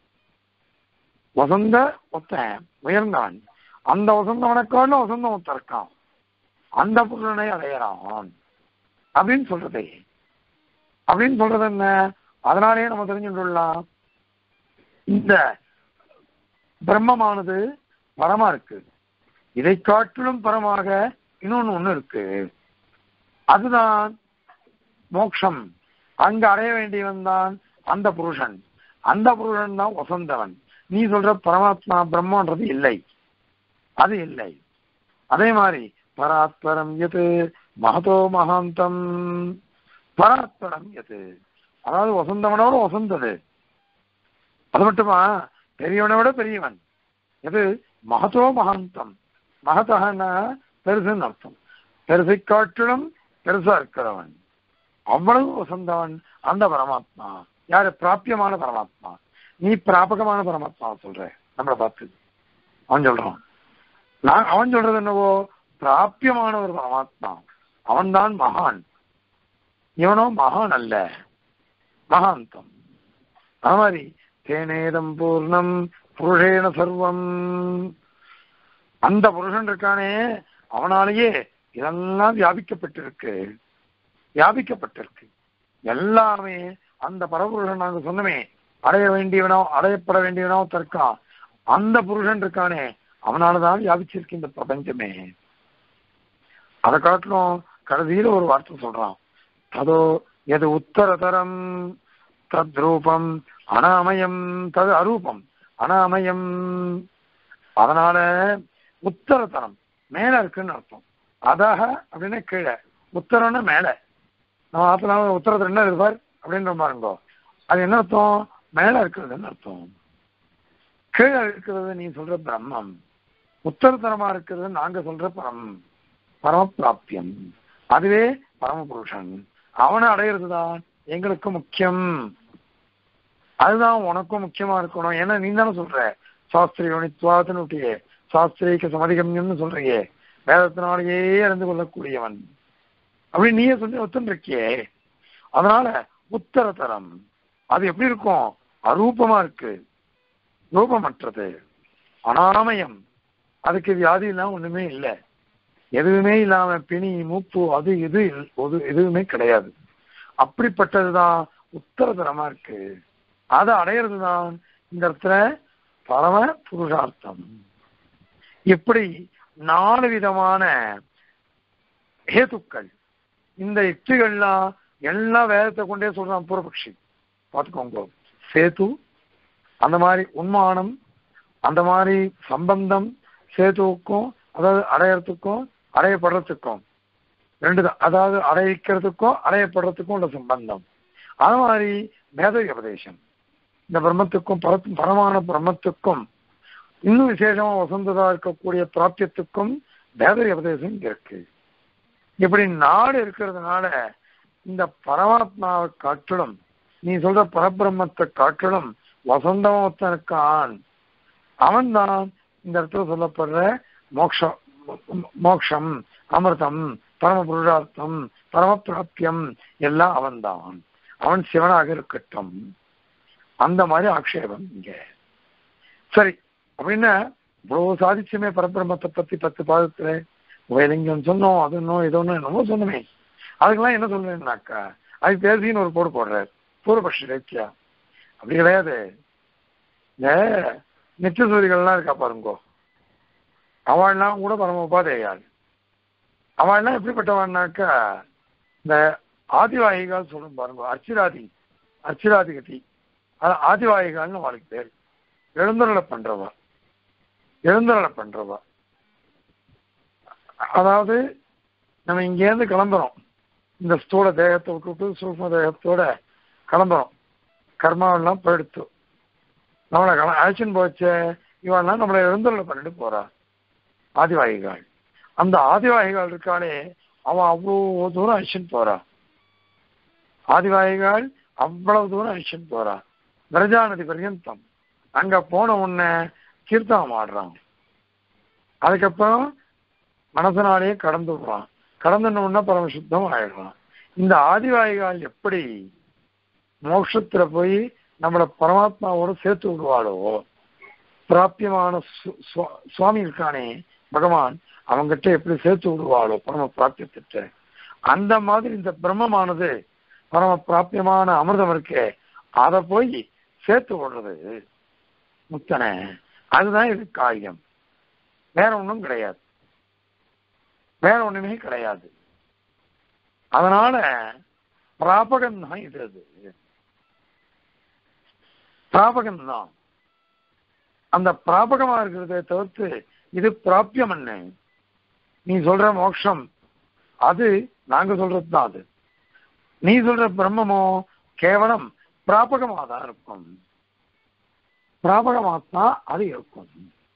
வசந்த ஒத்தன் உயர்ந்தான், அந்த வசந்தவனைக்கான வசந்தம் ஒத்த இருக்கான், அந்த புருஷனை அடைகிறான் அப்படின்னு சொல்றது. அப்படின்னு சொல்றது என்ன? அதனாலேயே நம்ம தெரிஞ்சுக்கலாம், இந்த பிரம்மமானது பரமா இருக்கு, இதை காட்டிலும் பரமாக இன்னொன்னு ஒண்ணு இருக்கு. அதுதான் மோட்சம். அங்க அடைய வேண்டியவன் தான் அந்த புருஷன். அந்த புருஷன் தான் வசந்தவன். நீ சொல்ற பரமாத்மா பிரம்மன்றது இல்லை, அது இல்லை. அதே மாதிரி பராத்பரம் எது மகதோ மகாந்தம், பராத்பரம் எது அதாவது வசந்தவனோட வசந்தது. அது மட்டுமா, பெரியவனை விட பெரியவன் எது மகதோ மகாந்தம். மகதகன்னா பெருசுன்னு அர்த்தம். பெருசை காட்டிலும் பெருசா இருக்கிறவன், அவ்வளவு வசந்தவன் அந்த பரமாத்மா. யாரு? பிராபியமான பரமாத்மா. நீ பிராபகமான பரமாத்மா சொல்ற நம்மளை பார்த்து. அவன் சொல்றான், நான் அவன் சொல்றது என்னவோ பிராபியமான ஒரு பரமாத்மா, அவன்தான் மகான். இவனோ மகான் அல்ல, மகாந்தம். அது மாதிரி தேனேதம் பூர்ணம் புருஷேன சர்வம், அந்த புருஷன் இருக்கானே அவனாலேயே இதெல்லாம் வியாபிக்கப்பட்டிருக்கு, வியாபிக்கப்பட்டிருக்கு எல்லாமே. அந்த பரபுருஷன் நாங்க சொன்னமே, அடைய வேண்டியவனோ அடையப்பட வேண்டியவனோ தற்கான், அந்த புருஷன் இருக்கானே அவனாலதான் வியாபிச்சிருக்கு இந்த பிரபஞ்சமே. அதை காட்டிலும் கடைசியில ஒரு வார்த்தை சொல்றான், அதோ எது உத்தரதரம் தத் ரூபம் அனாமயம் தது அரூபம் அனாமயம். அதனால உத்தரதரம் மேல இருக்குன்னு அர்த்தம். அதாக அப்படின்னா கீழே, உத்தரம்னா மேல. நம்ம ஆத்துல உத்தரத்துல என்ன இருப்பார் அப்படின்ற பாருங்கோ, அது என்ன அர்த்தம்? மேல இருக்கிறதுன்னு அர்த்தம். கீழே இருக்கிறது நீ சொல்ற பிரம்மம், உத்தரத்தரமா இருக்கிறது நாங்க சொல்ற பரம் பரமபிராப்தியம். அதுவே பரமபுருஷன். அவனை அடையிறதுதான் எங்களுக்கு முக்கியம், அதுதான் உனக்கும் முக்கியமா இருக்கணும். ஏன்னா நீ தானே சொல்ற சாஸ்திரியோனித்வாதனுடைய சாஸ்திரிக்கு சமதிகம்யம்னு சொல்றியே, வேதத்தினாலேயே அறிந்து கொள்ளக்கூடியவன் அப்படின்னு நீயே சொல்லி ஒத்துருக்கியே. அதனால உத்தரதரம் அது எப்படி இருக்கும்? அரூபமா இருக்கு, ரூபமற்றது, அனாமயம். அதுக்கு வியாதி எல்லாம் ஒண்ணுமே இல்லை, எதுவுமே இல்லாம பிணி மூப்பு அது இது எதுவுமே கிடையாது. அப்படிப்பட்டதுதான் உத்தரதரமா இருக்கு. அதை அடையிறதுதான் இந்த இடத்துல பரம புருஷார்த்தம். இப்படி நாலு விதமான ஹேத்துக்கள், இந்த யுக்திகள்லாம் எல்லாம் வேதத்தை கொண்டே சொல்றான் பூர்வபக்ஷி. பார்த்துக்கோங்க, சேது அந்த மாதிரி உண்மானம், அந்த மாதிரி சம்பந்தம் சேதுவுக்கும் அதாவது அடையறதுக்கும் அடையப்படுறதுக்கும் ரெண்டு தான். அதாவது அடைக்கிறதுக்கும் அடையப்படுறதுக்கும் உள்ள சம்பந்தம். அது மாதிரி வேத உபதேசம் இந்த பிரம்மத்துக்கும் பர பரமான பிரம்மத்துக்கும் இன்னும் விசேஷமா வசந்ததா இருக்கக்கூடிய பிராப்தியத்துக்கும் வேத உபதேசம் இருக்கு. இப்படி நாடு இருக்கிறதுனால இந்த பரமாத்மாவை காட்டிலும் நீ சொல்ற பரபிரம்மத்தை காட்டிலும் வசந்தமத்தனுக்கான் அவன் தான் இந்த இடத்துல சொல்லப்படுற மோக்ஷம் மோக்ஷம் அமிர்தம் பரம புருஷார்த்தம் பரமபிராப்தியம் எல்லாம் அவன்தான். அவன் சிவனாக இருக்கட்டும். அந்த மாதிரி ஆக்ஷேபம் இங்க. சரி, அப்படின்னா இவ்வளவு சாதிச்சுமே பரபிரம்மத்தை பத்தி பத்து பாதத்துல வேலிங்கம் சொன்னோம், அது இன்னும் இது ஒண்ணு என்னமோ சொன்னமே. அதுக்கெல்லாம் என்ன சொல்றேன்னாக்கா அது பேசின்னு ஒரு போடு போடுறாரு பூர்வபக்ஷ ரேத்தியா. அப்படி கிடையாது. இந்த நித்தியசூரிகள்லாம் இருக்கா பாருங்கோ, அவள்லாம் கூட பரம உபாதேயாள். அவள்லாம் எப்படிப்பட்டவான்னாக்கா இந்த ஆதிவாகிகள் சொல்லும் பாருங்க, அர்ச்சிராதி அர்ச்சிராதி கட்டி அது ஆதிவாகிகள்னு அவளுக்கு பேர். எழுந்தருளை பண்றவா, எழுந்தருளை பண்றவா. அதாவது நம்ம இங்கேருந்து கிளம்புறோம், இந்த ஸ்தூல தேகத்தை விட்டுவிட்டு சூக்ம தேகத்தோட கிளம்புறோம், கர்மாவெல்லாம் போயிடுத்து, நம்மளை கள அழைச்சின்னு போச்ச இவெல்லாம் நம்மளை எழுந்தருளை பண்ணிட்டு போறா ஆதிவாகிகள். அந்த ஆதிவாகிகள் இருக்காளே அவன் அவ்வளோ தூரம் அழிச்சுன்னு போறா. ஆதிவாகிகள் அவ்வளவு தூரம் அழிச்சுன்னு போறா விரஜாநதி பர்யந்தம். அங்க போன உடனே கீர்த்தனம் ஆடுறான், அதுக்கப்புறம் மனசனாலேயே கடந்து விடுறான், கடந்துன பரமசுத்தம் ஆயிடுறான். இந்த ஆதிவாகிகள் எப்படி மோட்சத்துல போய் நம்மளை பரமாத்மாவோட சேர்த்து விடுவாளோ, பிராப்தியமான சுவாமி இருக்கானே பகவான், அவங்கிட்ட எப்படி சேர்த்து விடுவாளோ பரம பிராப்தியத்திட்ட, அந்த மாதிரி இந்த பிரம்மமானது பரம பிராப்தியமான அமிர்தம் இருக்கே அதை போய் சேர்த்து விடுறது முத்தனை. அதுதான் இது காரியம், வேற ஒன்றும் கிடையாது. வேற ஒண்ணுமே கிடையாது. அதனால பிராபகம் தான் இது. அது பிராபகம் தான். அந்த பிராபகமா இருக்கிறத தவிர்த்து இது பிராபியம் என்ன? நீ சொல்ற மோட்சம் அது நாங்க சொல்றது தான். அது நீ சொல்ற பிரம்மமோ கேவலம் பிராபகமா தான் இருக்கும். பிராபகமாத்தான் அது இருக்கும்.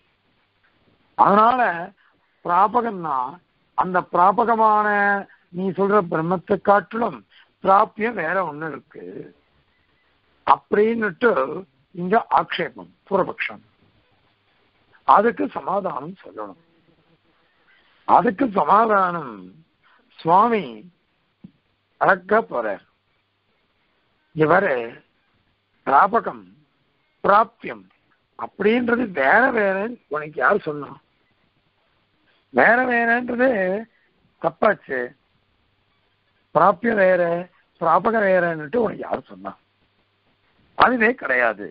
அதனால பிராபகம்னா அந்த பிராபகமான நீ சொல்ற பிரம்மத்தை காட்டிலும் பிராபியம் வேற ஒண்ணு இருக்கு அப்படின்னுட்டு இங்க ஆக்ஷேபம், பூர்வபக்ஷம். அதுக்கு சமாதானம் சொல்லணும். அதுக்கு சமாதானம் சுவாமி அழகா போறார். இவரு பிராபகம் பிராப்தியம் அப்படின்றது வேற வேற உனக்கு யாரு சொன்னா? வேற வேறன்றது தப்பாச்சு. பிராபியம் வேற பிராபகம் வேறன்னுட்டு உனக்கு யாரு சொன்னா? அதுவே கிடையாது.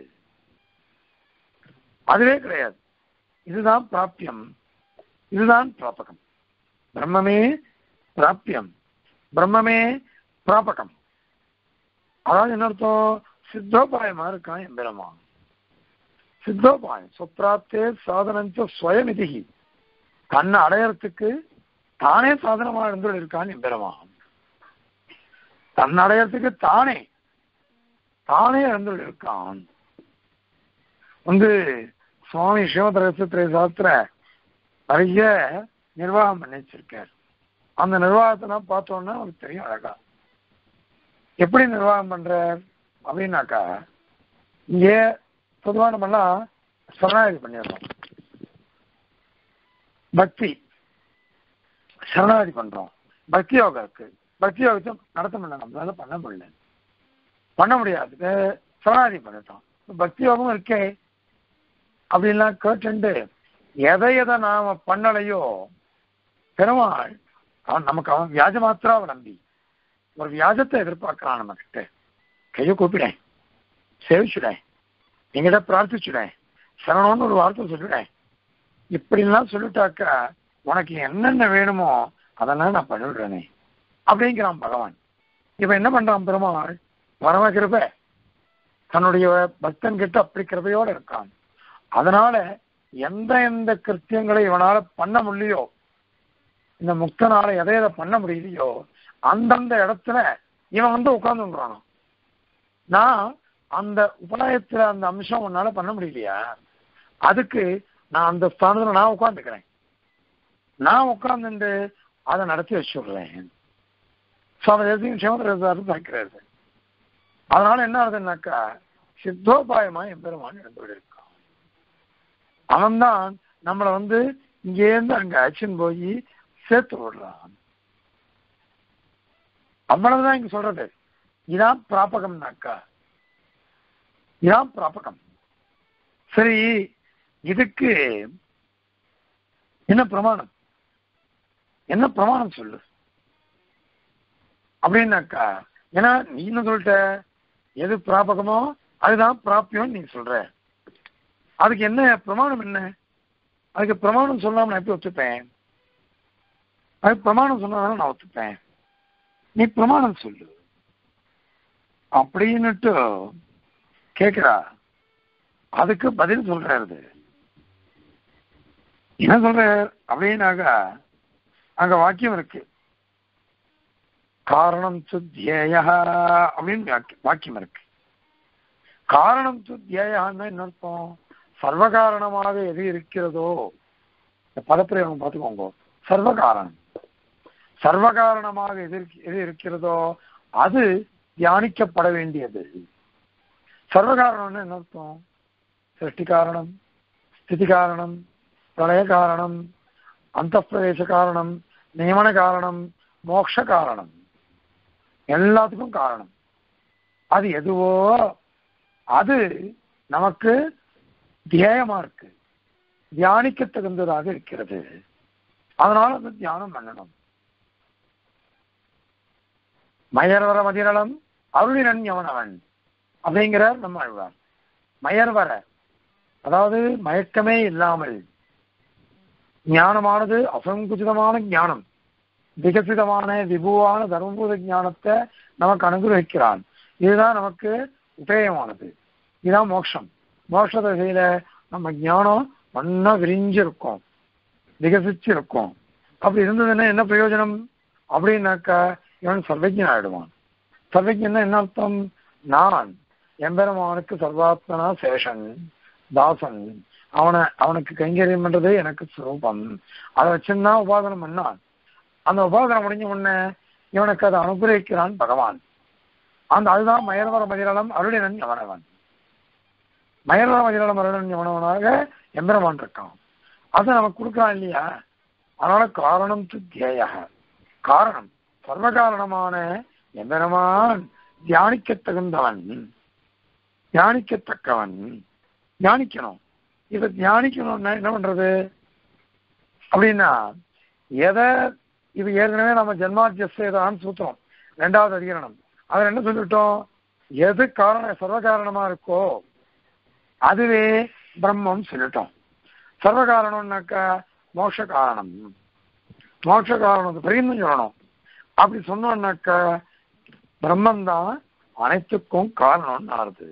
அதுவே கிடையாது. இதுதான் பிராபியம், இதுதான் பிராபகம். பிரம்மமே பிராபியம், பிரம்மமே பிராபகம். அதாவது என்ன அர்த்தம்? சித்தோபாயமா இருக்கான் எம்பெருமான். சித்தோபாயம் சுப்ராப்தே சாதனஞ்ச ஸ்வயமிதி. தன்னை அடையறதுக்கு தானே சாதனமா இருந்து இருக்கான் எம்பெருமான். தன்னை அடையறதுக்கு தானே தானே இருந்து இருக்கான். வந்து சுவாமி சிவதரசத்திரை சாஸ்திர நிறைய நிர்வாகம் பண்ணி வச்சிருக்கார். அந்த நிர்வாகத்தெல்லாம் பார்த்தோம்னா அவருக்கு தெரியும் அழகா. எப்படி நிர்வாகம் பண்றார் அப்படின்னாக்கா, இங்கே பொதுவாக நம்மலாம் சரணாகதி பண்ணிடுறோம். பக்தி சரணாகதி பண்றோம். பக்தி யோகா இருக்கு. பக்தி யோகத்தை நடத்த முடியல, நம்மளால பண்ண முடியல, பண்ண முடியாது. சரணாகதி பண்ணிட்டோம். பக்தி யோகம் இருக்கே அப்படின்லாம் கேட்டு எதை எதை நாம பண்ணலையோ பெருமாள் அவன் நமக்கு அவன் வியாஜ மாத்திரா நம்பி ஒரு வியாஜத்தை எதிர்பார்க்கிறான். நம்ம கிட்ட கையை கூப்பிடேன், சேவிச்சுடேன், எங்கிட்ட பிரார்த்திச்சுடேன், சரணம்னு ஒரு வார்த்தை சொல்லிவிடேன். இப்படிலாம் சொல்லிட்டாக்கா உனக்கு என்னென்ன வேணுமோ அதெல்லாம் நான் பண்ணிவிடுறேனே அப்படிங்கிறான் பகவான். இப்ப என்ன பண்றான் பெருமாள்? பரம கிருபை, தன்னுடைய பக்தன் கிட்ட அப்படி கிருபையோட இருக்கான். அதனால எந்த எந்த கிருத்தியங்களை இவனால பண்ண முடியலையோ, இந்த முக்தனால எதை எதை பண்ண முடியலையோ அந்தந்த இடத்துல இவன் வந்து உட்கார்ந்துன்றான். நான் அந்த உபாயத்துல அந்த அம்சம் உன்னால பண்ண முடியலையா, அதுக்கு நான் அந்த ஸ்தானத்துல நான் உட்கார்ந்துக்கிறேன், நான் உட்கார்ந்துட்டு அதை நடத்தி வச்சுடுறேன். சாக்கிறாரு. அதனால என்ன ஆகுதுன்னாக்கா சித்தோபாயமா எம்பெருமான் இருந்து இருக்கான். அவன்தான் நம்மளை வந்து இங்கேருந்து அங்க அச்சுன்னு போய் சேர்த்து விடுறான். அவ்வளவுதான் இங்க சொல்றது. இதான் பிராபகம்னாக்கா, இதான் பிராபகம். சரி, இதுக்கு என்ன பிரமாணம்? என்ன பிரமாணம் சொல்லு அப்படின்னாக்கா, ஏன்னா நீ என்ன சொல்லிட்ட, எது பிராபகமோ அதுதான் பிராபியம் நீ சொல்ற. அதுக்கு என்ன பிரமாணம்? என்ன அதுக்கு பிரமாணம் சொல்லாம நான் எப்படி ஒத்துப்பேன்? அதுக்கு பிரமாணம் சொன்னாலும் நான் ஒத்துப்பேன். நீ பிரமாணம் சொல்லு அப்படின்னுட்டு கேட்கிறா. அதுக்கு பதில் சொல்றாரு. என்ன சொல்ற அப்படின்னாக்கா, அங்க வாக்கியம் இருக்கு, காரணம் சுத்தியேய அப்படின்னு வாக்கியம் இருக்கு. காரணம் சுத்தியேயான்னு என்ன அர்த்தம்? சர்வகாரணமாக எது இருக்கிறதோ, பதப்பிரயோகம் பார்த்துக்கோங்க. சர்வகாரணம், சர்வகாரணமாக எது எது இருக்கிறதோ அது தியானிக்கப்பட வேண்டியது. சர்வகாரணம்னு என்ன அர்த்தம்? சிருஷ்டி காரணம், ஸ்திதி காரணம், பிரளய காரணம், அந்தப்பிரவேச காரணம், நியமன காரணம், மோட்ச காரணம், எல்லாத்துக்கும் காரணம். அது எதுவோ அது நமக்கு தியேயமா இருக்கு, தியானிக்க தகுந்ததாக இருக்கிறது. அதனால அது தியானம் பண்ணணும். மயர்வர மதிரளம் அருளினன் எவனவன் அப்படிங்கிறார் நம்ம ஆழ்வார். மயர்வர அதாவது மயக்கமே இல்லாமல் ஞானமானது அசங்குச்சிதமான ஞானம், விகசிதமான விபுவான தர்மபூத ஞானத்தை நமக்கு அனுகிரகிக்கிறான். இதுதான் நமக்கு உபேயமானது. இதுதான் மோட்சம். மோட்ச திசையில நம்ம ஞானம் ஒன்னா விரிஞ்சிருக்கும், விகசிச்சு இருக்கும். அப்படி இருந்ததுன்னா என்ன பிரயோஜனம் அப்படின்னாக்கா இவன் சர்வஜன் ஆயிடுவான். சர்வஜன்னா என்ன அர்த்தம்? நான் எம்பெருமானுக்கு சர்வாத்மனா சேஷன் தாசன், அவனை அவனுக்கு கைங்கரியம் பண்றதே எனக்கு சுரூபம். அதை வச்சுன்னா உபாதனம் பண்ணான். அந்த உபாதனம் முடிஞ்ச உடனே இவனுக்கு அதை அனுகிரகிக்கிறான் பகவான். அந்த அதுதான் மயர்வர மதிரளம் அருளினன் யவனவன். மயர்வர மதிரளம் அருளினன் யவனவனாக எம்பெருமான் இருக்கான். அதை நமக்கு கொடுக்குறான் இல்லையா? அதனால காரணம் துத்திய காரணம் சர்வகாரணமான எம்பெருமான் தியானிக்க தகுந்தவன், தியானிக்கத்தக்கவன். தியானிக்கணும். இதை தியானிக்கணும்னா என்ன பண்றது அப்படின்னா, எதை இது ஏற்கனவே நம்ம ஜென்மாத்தியதான் சூத்திரம் ரெண்டாவது அதிகரணம். அதில் என்ன சொல்லிட்டோம்? எது காரணம் சர்வகாரணமா இருக்கோ அதுவே பிரம்மம் சொல்லிட்டோம். சர்வகாரணம்னாக்கா மோட்ச காரணம், மோட்ச காரணம் பரிந்தும் சொல்லணும். அப்படி சொன்னோம்னாக்கா பிரம்மன் தான் அனைத்துக்கும் காரணம்னு ஆறுது.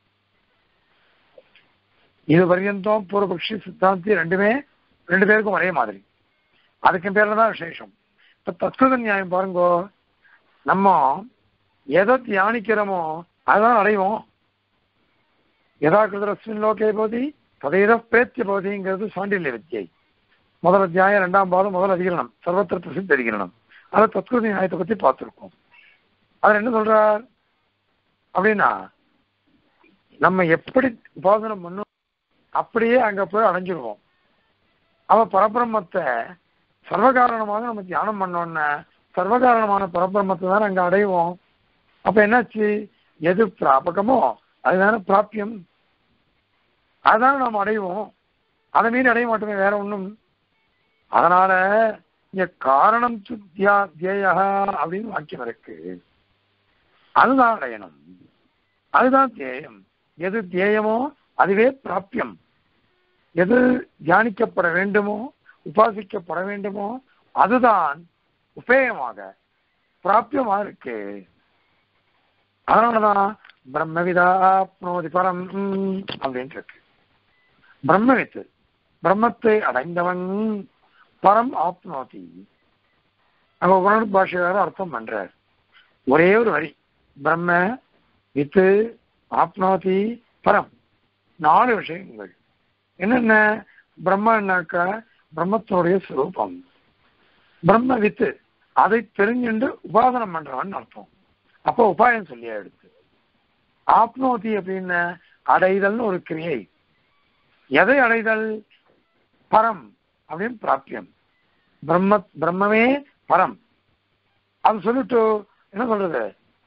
இது பர்யந்தம் பூர்வபக்ஷி சித்தாந்தி ரெண்டுமே ரெண்டு பேருக்கும் ஒரே மாதிரி. அதுக்கு பேர்ல தான் விசேஷம். இப்ப தத்துவ நியாயம் பாருங்கோ, நம்ம எதை தியானிக்கிறோமோ அதுதான் அடைவோம். எதா கிருதரஸ்மின் லோகே போதி ததைத பிரேத்திய போதிங்கிறது சாண்டில்ய வித்தியை. முதல் அத்தியாயம் ரெண்டாம் பாதம் முதல் அதிகரணம் சர்வத்திர பிரசித்த அதிகரணம். அதை தத்துவ நியாயத்தை பத்தி பார்த்துருக்கோம். அவர் என்ன சொல்றார் அப்படின்னா, நம்ம எப்படி உபாசனம் பண்ணோம் அப்படியே அங்க போய் அடைஞ்சிருவோம். அவ பரபிரம்மத்தை சர்வகாரணமாக நம்ம தியானம் பண்ணோம்னா சர்வகாரணமான பரபிரம்மத்தை தான் அங்க அடைவோம். அப்ப என்னாச்சு? எது பிராபகமோ அதுதானே பிராப்தியம், அதான் நாம் அடைவோம். அதை மீறி அடைய மாட்டோமே வேற ஒண்ணும். அதனால இங்க காரணம் சுத்தியா தியா அப்படின்னு வாக்கியம் இருக்கு. அதுதான் அடையணும், அதுதான் தியேயம். எது தியேயமோ அதுவே பிராப்தியம். எது தியானிக்கப்பட வேண்டுமோ உபாசிக்கப்பட வேண்டுமோ அதுதான் உபேயமாக பிராப்தியமாக இருக்கு. அதனாலதான் பிரம்மவிதாப்னோதி பரம் அப்படின்ட்டு இருக்கு. பிரம்மவித்து பிரம்மத்தை அடைந்தவன் பரம் ஆப்னோதி. அங்க உணர்வு பாஷையார அர்த்தம் பண்றார். ஒரே ஒரு வரி, பிரம்ம வித்து ஆப்னோதி பரம். நாலு விஷயங்கள் என்னென்ன? பிரம்மன்னாக்கா பிரம்மத்தினுடைய சுரூபம். பிரம்ம வித்து அதை தெரிஞ்சுண்டு உபாசனம் பண்றவன் அர்த்தம். அப்போ உபாயம் சொல்லியா எடுத்து. ஆப்னோதி அப்படின்னு அடைதல்னு ஒரு கிரியை. எதை அடைதல்? பரம் அப்படின்னு பிராப்தியம். பிரம்ம பிரம்மமே பரம். அது சொல்லிட்டு என்ன சொல்றது?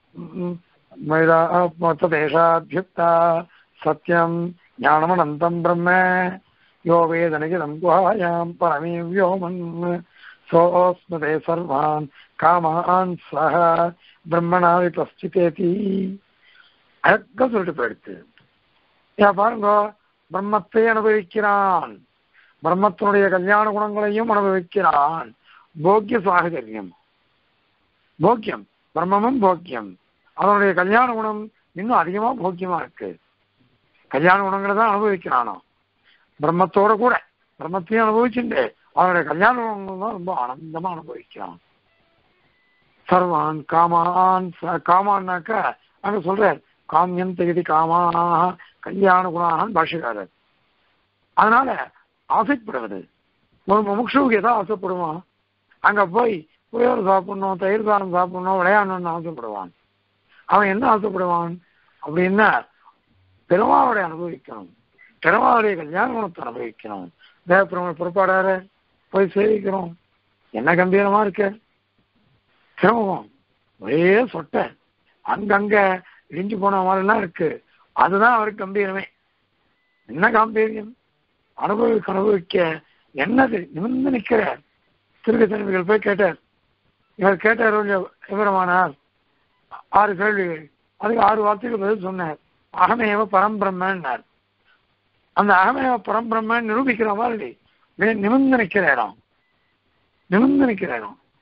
தேசாத்யுக்தா சத்தியம் ஞானமனந்தம் பிரம்ம யோ வேதனகிதம் குஹாயாம் பரமே வியோமன் சோஸ்மதே சர்வான் காமான் சஹ பிரம்மணா விபஸ்சிதேதி. அழகா சொல்லிட்டு போயிடுச்சு. ஏன் பாருங்க, பிரம்மத்தை அனுபவிக்கிறான், பிரம்மத்தினுடைய கல்யாண குணங்களையும் அனுபவிக்கிறான். போக்கிய சாகரியம், போக்கியம் பிரம்மமும் போக்கியம். அதனுடைய கல்யாண குணம் இன்னும் அதிகமா போக்கியமா இருக்கு. கல்யாண குணங்களை தான் அனுபவிக்கிறானோ பிரம்மத்தோட கூட. பிரம்மத்தையும் அனுபவிச்சுட்டு அவனுடைய கல்யாண குணங்கள் தான் ரொம்ப ஆனந்தமா அனுபவிக்கிறான். சர்வான் காமான் காமான்னாக்கா அங்க சொல்ற காமியம் தகுதி காமாக கல்யாண குணான்னு பாஷக்காரர். அதனால ஆசைப்படுவது ஒரு முமுட்சுவுக்கு ஏதோ ஆசைப்படுவான். அங்க போய் புளியோர் சாப்பிடணும், தயிர் சாதம் சாப்பிடணும், விளையாடணும்னு ஆசைப்படுவான். அவன் என்ன ஆசைப்படுவான் அப்படின்னா பெருமாளுடைய அனுபவிக்கணும், பெருமாளுடைய கல்யாண குணத்தை அனுபவிக்கணும். தேவப்பெருமாள் புறப்பாடார போய் சேவிக்கிறோம், என்ன கம்பீரமா இருக்க. சிரமம் ஒரே சொட்ட அங்கங்க இடிஞ்சு போன மாதிரிலாம் இருக்கு. அதுதான் அவருக்கு கம்பீரமே. என்ன காம்பீரியம்? அனுபவிக்க அனுபவிக்க என்னது நிமிர்ந்து நிற்கிற. திருக்க தனிமைகள் போய் கேட்டார். இவர் கேட்டார், விவரமானார். ஆறு கேள்விகள், அதுக்கு ஆறு வார்த்தைகள் பதில் சொன்னார். அகமேவ பரம்பிரம்மன்னார். அந்த அகமேவ பரம்பிரம்மன் நிரூபிக்கிற மாதிரி நிமிர்ந்து நிற்கிற இடம், நிமிர்ந்து நிற்கிற இடம்.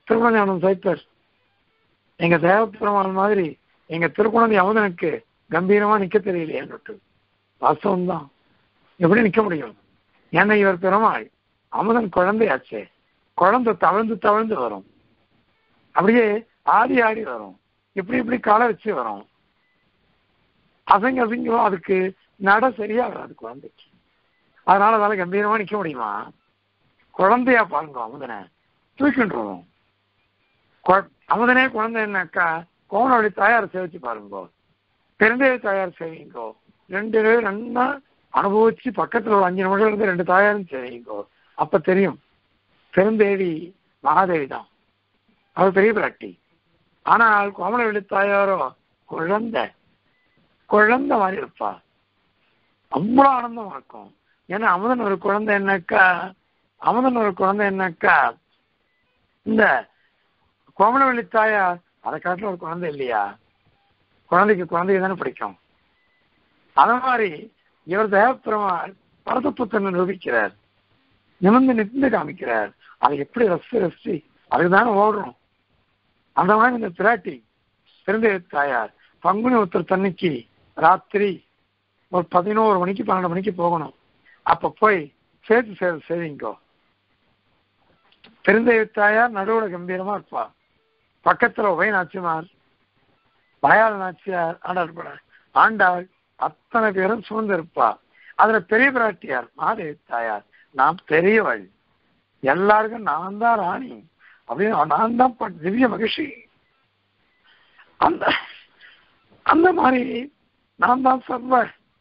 திருமணம் சைப்பர் எங்க தேவப்பெருமான் மாதிரி எங்க திருக்குழந்தை அமுதனுக்கு கம்பீரமா நிக்க தெரியலையேன்னு வாஸ்தவம் தான். எப்படி நிக்க முடியும்? ஏன்னா இவர் பெருமாள், அமுதன் குழந்தையாச்சே, குழந்தை தவழ்ந்து தவழ்ந்து வரும், அப்படியே ஆடி ஆடி வரும், இப்படி இப்படி காலை வச்சு வரும், அசைங்க அசைங்கும், அதுக்கு நட சரியா வராது குழந்தைக்கு. அதனால அதால கம்பீரமா நிக்க முடியுமா? குழந்தையா பாருங்க அமுதனை தூக்கின்றோம். அமுதனே குழந்தைன்னாக்கா கோமலவழி தாயார் சேவிச்சு பாருங்கோ, பெருந்தேவி தாயார் சேவிங்கோ, ரெண்டு பேரும் நல்லா அனுபவிச்சு பக்கத்துல ஒரு அஞ்சு நிமிஷம் இருந்து ரெண்டு தாயாரும் சேவிங்கோ, அப்ப தெரியும். பெருந்தேவி மகாதேவி தான், அவர் பெரிய பிராட்டி. ஆனால் கோமலவழி தாயாரோ குழந்தை குழந்தை மாதிரி இருப்பா, அவ்வளோ ஆனந்தமா இருக்கும். ஏன்னா அமுதன் ஒரு குழந்தை என்னக்கா அமுதன் ஒரு குழந்தை என்னக்கா இந்த கோமலவழி தாயார் அதை காட்டில ஒரு குழந்தை இல்லையா? குழந்தைக்கு குழந்தைக்கு தானே பிடிக்கும். அத மாதிரி இவர் தேவப்பெருமாள் பரதத்துவத்தை நிரூபிக்கிறார், நிமிர்ந்து நிமிர்ந்து காமிக்கிறார். அதை எப்படி ரசி ரசி அதுக்குதானே ஓடுறோம். அந்த மாதிரி இந்த பிராட்டி பெருந்தேவி தாயார் பங்குனி உத்தர தன்னைக்கு ராத்திரி ஒரு பதினோரு மணிக்கு பன்னெண்டு மணிக்கு போகணும். அப்ப போய் சேர்த்து சேர்த்து சேவிங்கோ. பெருந்தேவி தாயார் நடுவுல கம்பீரமா இருப்பா, பக்கத்துல உபய நாச்சிமார், பயாள் நாச்சியார், ஆண்டாள் ஆண்டாள் அத்தனை பேரும் சூழ்ந்து இருப்பா. அதுல பெரிய பிராட்டியார் மகாதேவி தாயார், நான் பெரியவள், எல்லாருக்கும் நான் தான் ராணி அப்படின்னு நான் தான் திவ்ய மகிழ்ச்சி, அந்த அந்த மாதிரி நான் தான் சர்வ,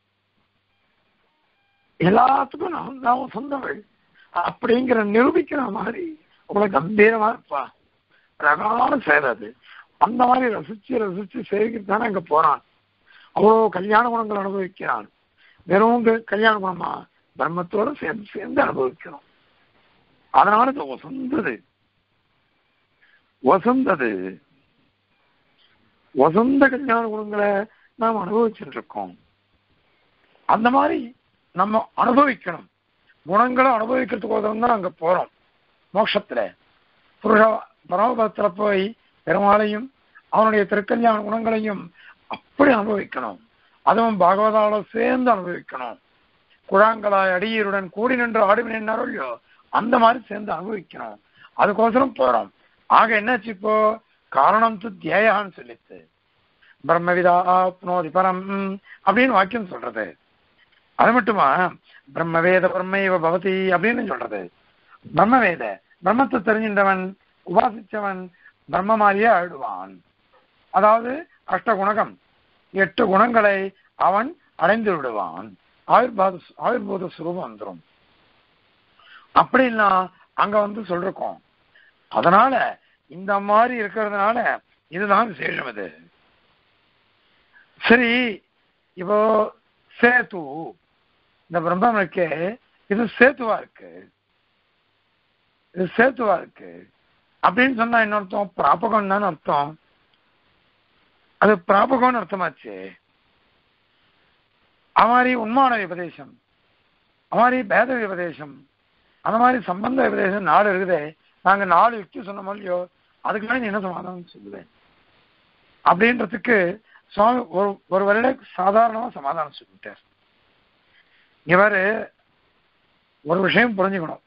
எல்லாத்துக்கும் நான் தான் சொந்தவள் அப்படிங்கிற நிரூபிக்கிற மாதிரி அவ்வளவு கம்பீரமா இருப்பா. அழகான சேராது. அந்த மாதிரி ரசிச்சு ரசிச்சு சேவிக்கிட்டு தானே அங்க போறான். அவ்வளோ கல்யாண குணங்கள் அனுபவிக்கிறான். வெறும் கல்யாண குணமா பிரம்மத்தோட சேர்ந்து சேர்ந்து அனுபவிக்கிறோம். அதனால இது வசந்தது வசந்தது வசந்த கல்யாண குணங்களை நாம் அனுபவிச்சுட்டு இருக்கோம். அந்த மாதிரி நம்ம அனுபவிக்கணும். குணங்களை அனுபவிக்கிறதுக்கோசரம் தான் அங்க போறோம். மோட்சத்துல புருஷ பரமபதத்துல போய் பெருமாளையும் அவனுடைய திருக்கல்யாண குணங்களையும் அப்படி அனுபவிக்கணும். அதுவும் பாகவதாவோட சேர்ந்து அனுபவிக்கணும். குழாங்களாய் அடியருடன் கூடி நின்று ஆடுவினாரோ இல்லையோ அந்த மாதிரி சேர்ந்து அனுபவிக்கணும். அதுக்கோசரம் போறோம். ஆக என்னாச்சு, இப்போ காரணம் து தியாயான்னு சொல்லிச்சு, பிரம்மவிதா ஆப்னோதி பரம் அப்படின்னு வாக்கியம் சொல்றது. அது மட்டுமா பிரம்மவேத பிரம்மைவ பவதி அப்படின்னு சொல்றது. பிரம்மவேத பிரம்மத்தை தெரிஞ்சின்றவன் உபாசிச்சவன் பிரம்ம மாதிரியே ஆயிடுவான். அதாவது அஷ்டகுணகம் எட்டு குணங்களை அவன் அடைந்து விடுவான். ஆயுர்பாத ஆயுர்போத சுரூபம் வந்துடும். அப்படின்னா அங்க வந்து சொல்றோம். அதனால இந்த மாதிரி இருக்கிறதுனால இதுதான் விசேஷம். இது சரி. இப்போ சேத்து, இந்த பிரம்மம் இருக்கே இது சேத்துவா இருக்கு, இது சேத்துவா இருக்கு அப்படின்னு சொன்னா என்ன அர்த்தம்? பிராபகம் தான் அர்த்தம். அது பிராபகம்னு அர்த்தமாச்சு. அது மாதிரி உண்மான விபதேசம், அது மாதிரி பேத விபதேசம், அந்த மாதிரி சம்பந்த விபதேசம் நாலு இருக்குதே. நாங்க நாலு யுக்தி சொன்ன மாதிரியோ அதுக்காக நீ என்ன சமாதானம் சொல்லுவேன் அப்படின்றதுக்கு சுவாமி ஒரு ஒரு வருட சாதாரணமா சமாதானம் சொல்லிட்டார். இவரு ஒரு விஷயம் புரிஞ்சுக்கணும்.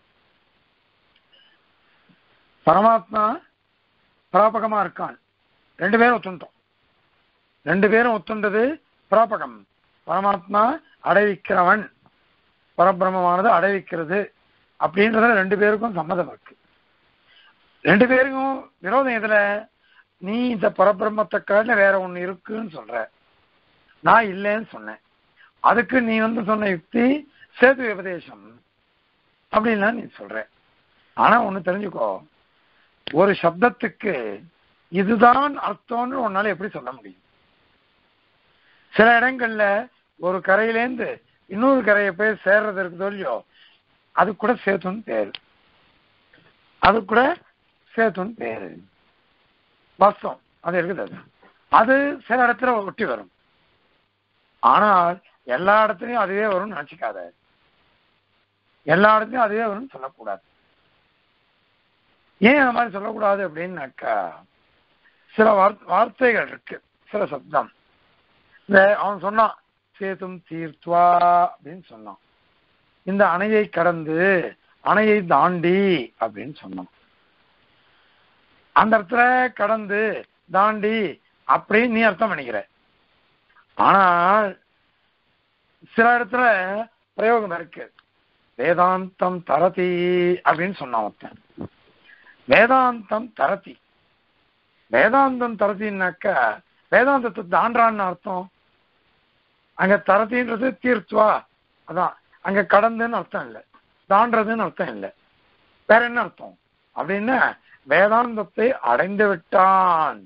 பரமாத்மா பிராபகமா இருக்கான். ரெண்டு பேரும் ஒத்துண்டோம். ரெண்டு பேரும் ஒத்துண்டது பிராபகம். பரமாத்மா அடைவிக்கிறவன், பரபிரமமானது அடைவிக்கிறது அப்படின்றதுல ரெண்டு பேருக்கும் சம்மதம் இருக்கு. ரெண்டு பேருக்கும் விரோதம் எதுல? நீ இந்த பரபிரம்மத்தை காட்டில வேற ஒண்ணு இருக்குன்னு சொல்ற, நான் இல்லைன்னு சொன்னேன். அதுக்கு நீ வந்து சொன்ன யுக்தி சேது விபதேசம் அப்படின்னா நீ சொல்ற. ஆனா ஒண்ணு தெரிஞ்சுக்கோ, ஒரு சப்தத்துக்கு இதுதான் அர்த்தம்னு உன்னால எப்படி சொல்ல முடியும்? சில இடங்கள்ல ஒரு கரையிலேருந்து இன்னொரு கரையை போய் சேர்றது இருக்குதோ இல்லையோ, அது கூட சேத்துன்னு பேரு, அது கூட சேத்துன்னு பேரு. வாஸ்தவம் அது இருக்குது. அது அது சில இடத்துல ஒட்டி வரும். ஆனால் எல்லா இடத்துலையும் அதுவே வரும்னு நினைச்சிக்காத. எல்லா இடத்துலையும் அதுவே வரும்னு சொல்லக்கூடாது. ஏன் அந்த மாதிரி சொல்லக்கூடாது அப்படின்னாக்கா சில வார்த்தைகள் இருக்கு, சில சப்தம். இந்த அவன் சொன்னான் சேதும் தீர்த்வா அப்படின்னு சொன்னான், இந்த அணையை கடந்து அணையை தாண்டி அப்படின்னு சொன்னான். அந்த இடத்துல கடந்து தாண்டி அப்படின்னு நீ அர்த்தம் பண்ணிக்கிற. ஆனால் சில இடத்துல பிரயோகம் இருக்கு, வேதாந்தம் தரதி அப்படின்னு சொன்னான் ஒருத்தன். வேதாந்தம் தரதி, வேதாந்தம் தரத்தின்னாக்க வேதாந்தத்தை தாண்டான்னு அர்த்தம். அங்க தரத்தின்றது தீர்த்துவா, அதான் அங்க கடந்துன்னு அர்த்தம் இல்லை, தாண்டதுன்னு அர்த்தம் இல்லை. வேற என்ன அர்த்தம் அப்படின்னா வேதாந்தத்தை அடைந்து விட்டான்,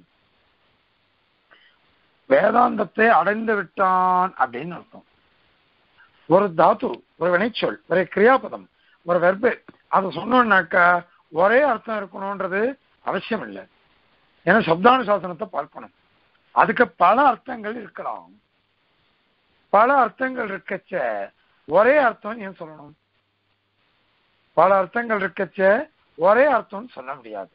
வேதாந்தத்தை அடைந்து விட்டான் அப்படின்னு அர்த்தம். ஒரு தாத்து, ஒரு வினைச்சொல், ஒரு கிரியாபதம், ஒரு வெர்பு, அதை சொன்னோம்னாக்கா ஒரே அர்த்தம் இருக்கணும்ன்றது அவசியம் இல்லை. ஏன்னா சப்தானுசாசனத்தை பார்க்கணும், அதுக்கு பல அர்த்தங்கள் இருக்கலாம். பல அர்த்தங்கள் இருக்கச்ச ஒரே அர்த்தம் ஏன் சொல்லணும்? பல அர்த்தங்கள் இருக்கச்ச ஒரே அர்த்தம் சொல்ல முடியாது.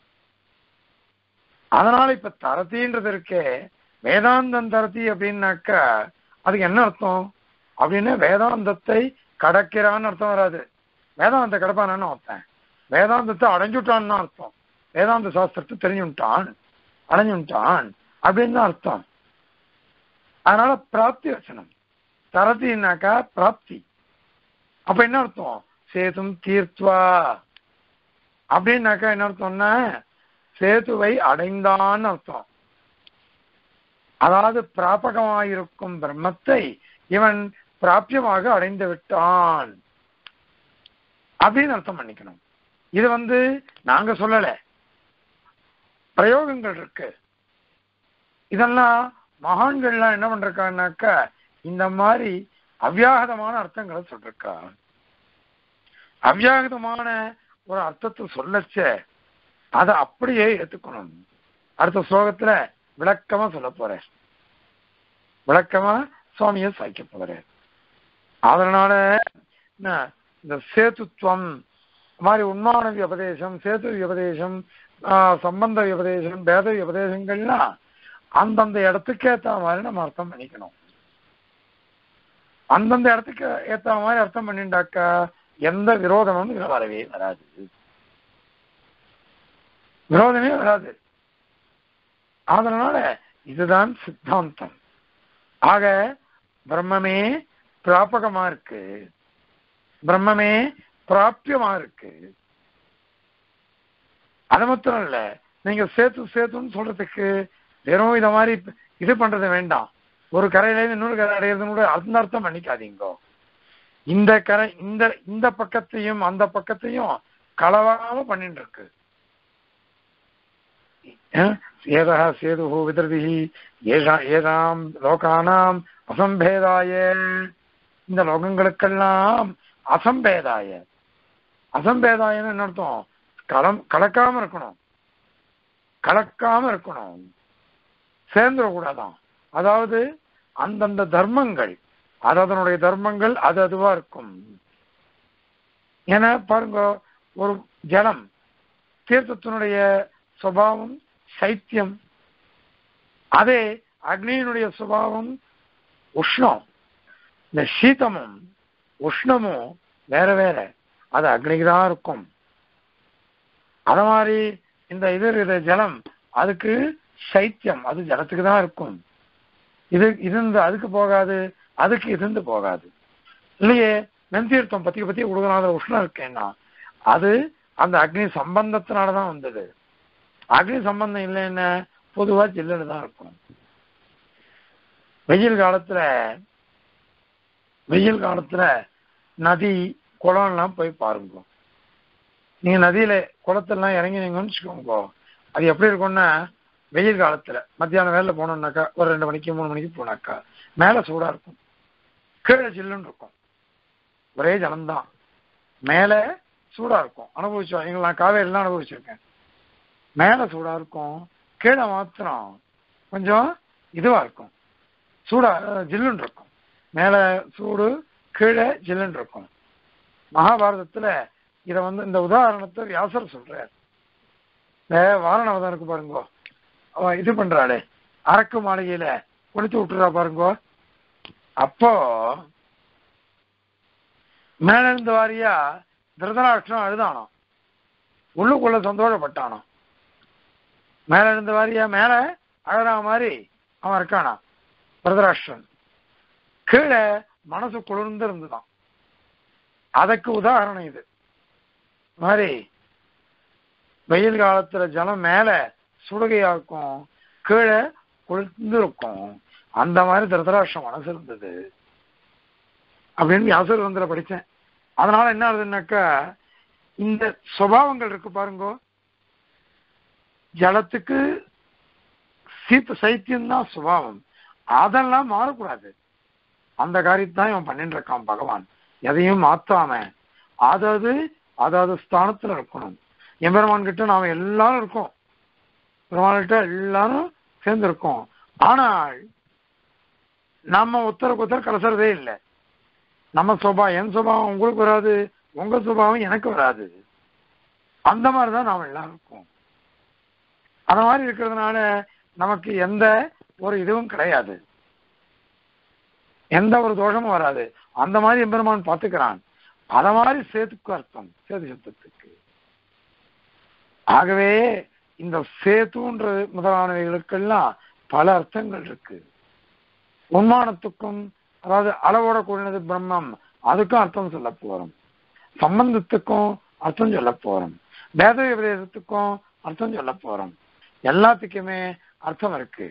அதனால இப்ப தரத்தின்றது இருக்கே, வேதாந்தம் தரத்தி அப்படின்னாக்கா அதுக்கு என்ன அர்த்தம் அப்படின்னா வேதாந்தத்தை கடக்கிறான்னு அர்த்தம் வராது. வேதாந்தத்தை கடப்பானு அர்த்தம், வேதாந்தத்தை அடைஞ்சுட்டான்னு அர்த்தம். வேதாந்த சாஸ்திரத்தை தெரிஞ்சுட்டான், அடைஞ்சுட்டான் அப்படின்னு தான் அர்த்தம். அதனால பிராப்தி வச்சனம் தரத்தின்னாக்கா பிராப்தி. அப்ப என்ன அர்த்தம்? சேதும் தீர்த்வா அப்படின்னாக்கா என்ன அர்த்தம்னா சேதுவை அடைந்தான்னு அர்த்தம். அதாவது பிராபகமாயிருக்கும் பிரம்மத்தை இவன் பிராபியமாக அடைந்து விட்டான் அப்படின்னு அர்த்தம் பண்ணிக்கணும். இது வந்து நாங்க சொல்லல, பிரயோகங்கள் இருக்கு. இதெல்லாம் மகான்கள்லாம் என்ன பண்றாங்கன்னாக்கா இந்த மாதிரி அவ்யாகதமான அர்த்தங்களை சொல்றா. அவ்யாகதமான ஒரு அர்த்தத்தை சொல்லச்ச அதை அப்படியே ஏத்துக்கணும். அடுத்த ஸ்லோகத்துல விளக்கமா சொல்ல போறேன், விளக்கமா சுவாமியை சாய்க்க போறேன். அதனால இந்த சேத்துத்துவம் மாதிரி உண்மான விபதேசம், சேது விபதேசம், சம்பந்த விபதேசம், பேத விபதேசங்கள்லாம் அந்தந்த இடத்துக்கு ஏற்ற மாதிரி நம்ம அர்த்தம் பண்ணிக்கணும். அந்தந்த இடத்துக்கு ஏற்ற மாதிரி அர்த்தம் பண்ணிட்டாக்கா எந்த விரோதமும் இதுல வரவே வராது, விரோதமே வராது. அதனால இதுதான் சித்தாந்தம். ஆக பிரம்மமே பிராபகமா இருக்கு, பிரம்மமே பிராபியமா இருக்கு. அது மாத்திரம் இல்ல, நீங்க சேத்து சேத்துன்னு சொல்றதுக்கு வெறும் இத மாதிரி இது பண்றது வேண்டாம். ஒரு கரையில இருந்து இன்னொரு கரை அடையிறது கூட அந்த அர்த்தம் பண்ணிக்காதீங்க. இந்த கரை இந்த இந்த பக்கத்தையும் அந்த பக்கத்தையும் களவாம பண்ணிட்டு இருக்கு. ஏதா சேது விதிருதி ஏதாம் லோகானாம் அசம்பேதாய, இந்த லோகங்களுக்கெல்லாம் அசம்பேதாய. அசம்பேதாயன்னு என்ன அர்த்தம்? கலம் கலக்காம இருக்கணும், கலக்காம இருக்கணும், சேர்ந்துடக்கூடாதான். அதாவது அந்தந்த தர்மங்கள் அது அதனுடைய தர்மங்கள் அது அதுவா இருக்கும். ஏன்னா பாருங்க, ஒரு ஜலம் தீர்த்தத்தினுடைய சுபாவம் சைத்தியம், அதே அக்னியினுடைய சுபாவம் உஷ்ணம். இந்த சீதமும் உஷ்ணமும் வேற வேற, அது அக்னிக்கு தான் இருக்கும். அத மாதிரி இந்த இது ஜலம் அதுக்கு சைத்தியம், அது ஜலத்துக்கு தான் இருக்கும். இது இருந்து அதுக்கு போகாது, அதுக்கு இருந்து போகாது இல்லையே. நெந்தீர்த்தம் பத்தி பத்தி கொடுக்கணும், உஷ்ணம் இருக்கேன்னா அது அந்த அக்னி சம்பந்தத்தினாலதான் வந்தது. அக்னி சம்பந்தம் இல்லைன்னா பொதுவா ஜில்லுன்னு தான் இருக்கும். வெயில் காலத்துல வெயில் காலத்துல நதி குளம் எல்லாம் போய் பாருங்க. நீங்க நதியில குளத்தெல்லாம் இறங்கினீங்கன்னு வச்சுக்கோங்க, அது எப்படி இருக்கும்னா வெயில் காலத்துல மத்தியானம் வேலை போனோம்னாக்கா ஒரு ரெண்டு மணிக்கு மூணு மணிக்கு போனாக்கா மேல சூடா இருக்கும், கீழே ஜில்லுன்னு இருக்கும். ஒரே ஜலம்தான், மேல சூடா இருக்கும். அனுபவிச்சோம், எங்களை நான் காவேரிலாம் அனுபவிச்சிருக்கேன். மேல சூடா இருக்கும், கீழே மாத்திரம் கொஞ்சம் இதுவா இருக்கும், சூடா ஜில்லுன்னு இருக்கும். மேல சூடு, கீழே ஜில்லுன்னு இருக்கும். மகாபாரதத்துல இத வந்து இந்த உதாரணத்தை வியாசர் சொல்றார். இந்த வாரணவதம் இருக்கு பாருங்கோ, அவன் இது பண்றாளே அரக்கு மாளிகையில குளித்து விட்டுறா பாருங்கோ. அப்போ மேல இருந்து வாரியா திருதராஷ்டிரம் அழுதானோ, உள்ளுக்குள்ள சந்தோஷப்பட்டானோ. மேல இருந்து வாரியா மேல அழறா மாதிரி அவன் இருக்கானா திருதராஷ்டிரன், கீழே மனசு குளிர்ந்து இருந்துதான். அதுக்கு உதாரணம் இது மாதிரி. வெயில் காலத்துல ஜலம் மேல சுடுகையாக்கும், கீழே குளிர்ந்து இருக்கும். அந்த மாதிரி திருதராஷ்டிரம் மனசு இருந்தது அப்படின்னு வியாசர் வந்து படித்தேன். அதனால என்ன ஆகுதுன்னாக்கா, இந்த சுபாவங்கள் இருக்கு பாருங்கோ, ஜலத்துக்கு சீத்த சைத்தியம்தான் சுபாவம், அதெல்லாம் மாறக்கூடாது. அந்த காரியத்தான் இவன் பண்ணிட்டு இருக்கான் பகவான். எதையும் மாத்தாம அதாவது அதாவது ஸ்தானத்துல இருக்கணும். எம்பெருமான் கிட்ட நாம எல்லாரும் இருக்கோம், பெருமாள் கிட்ட எல்லாரும் சேர்ந்து இருக்கோம். ஆனால் நம்ம ஒருத்தருக்கு ஒருத்தர் கலசுறதே இல்லை. நம்ம சுபாவம் என் சுபாவம் உங்களுக்கு வராது, உங்க சுபாவம் எனக்கு வராது. அந்த மாதிரிதான் நாம எல்லாம் இருக்கோம். அந்த மாதிரி இருக்கிறதுனால நமக்கு எந்த ஒரு இதுவும் கிடையாது, எந்த ஒரு தோஷமும் வராது. அந்த மாதிரி எம்பெருமான் பார்த்துக்கிறான். அத மாதிரி சேத்துக்கு அர்த்தம், சேது சப்தத்துக்கு. ஆகவே இந்த சேத்துன்ற முதலானவைகளுக்கெல்லாம் பல அர்த்தங்கள் இருக்கு. உண்மானத்துக்கும், அதாவது அளவோட கூடினது பிரம்மம், அதுக்கும் அர்த்தம் சொல்ல போறோம். சம்பந்தத்துக்கும் அர்த்தம் சொல்ல போறோம். வேத உபதேசத்துக்கும் அர்த்தம் சொல்ல போறோம். எல்லாத்துக்குமே அர்த்தம் இருக்கு.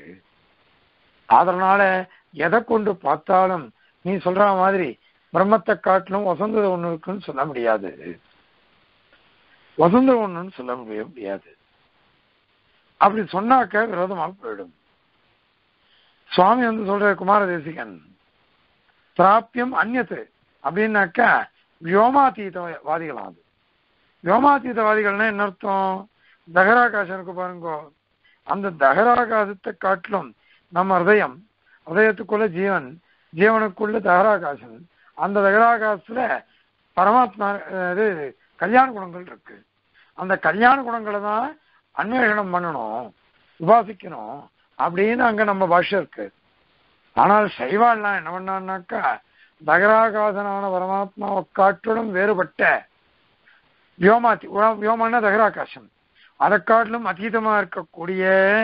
அதனால எதை கொண்டு பார்த்தாலும் நீ சொல்ற மாதிரி பிரம்மத்தை காட்டிலும் வசந்தது ஒண்ணு இருக்குன்னு சொல்ல முடியாது, வசந்தது ஒண்ணுன்னு சொல்ல முடியாது. அப்படி சொன்னாக்க விரோதமாக போயிடும். சுவாமி வந்து சொல்ற குமார தேசிகன் பிராபியம் அந்நியத்து அப்படின்னாக்கா வியோமாதீதவாதிகளாம். அது வியோமாதீதவாதிகள்னா என்ன அர்த்தம்? தகராகாசம் இருக்கு பாருங்கோ, அந்த தகராகாசத்தை காட்டிலும் நம்ம ஹிருதயம், ஹிருதயத்துக்குள்ள ஜீவன், ஜீவனுக்குள்ள தகராகாசம், அந்த தகராகாசத்துல பரமாத்மா இது கல்யாண குணங்கள் இருக்கு. அந்த கல்யாண குணங்களை தான் அன்வேஷனம் பண்ணணும், உபாசிக்கணும் அப்படின்னு அங்க நம்ம பாஷ்யம் இருக்கு. ஆனால் சைவாள்லாம் என்ன பண்ணான்னாக்கா, தகராகாசனான பரமாத்மாவை காட்டிலும் வேறுபட்ட வியோமாத்தி, வியோமான தகராகாசம், அதை காட்டிலும் அதீதமா இருக்கக்கூடிய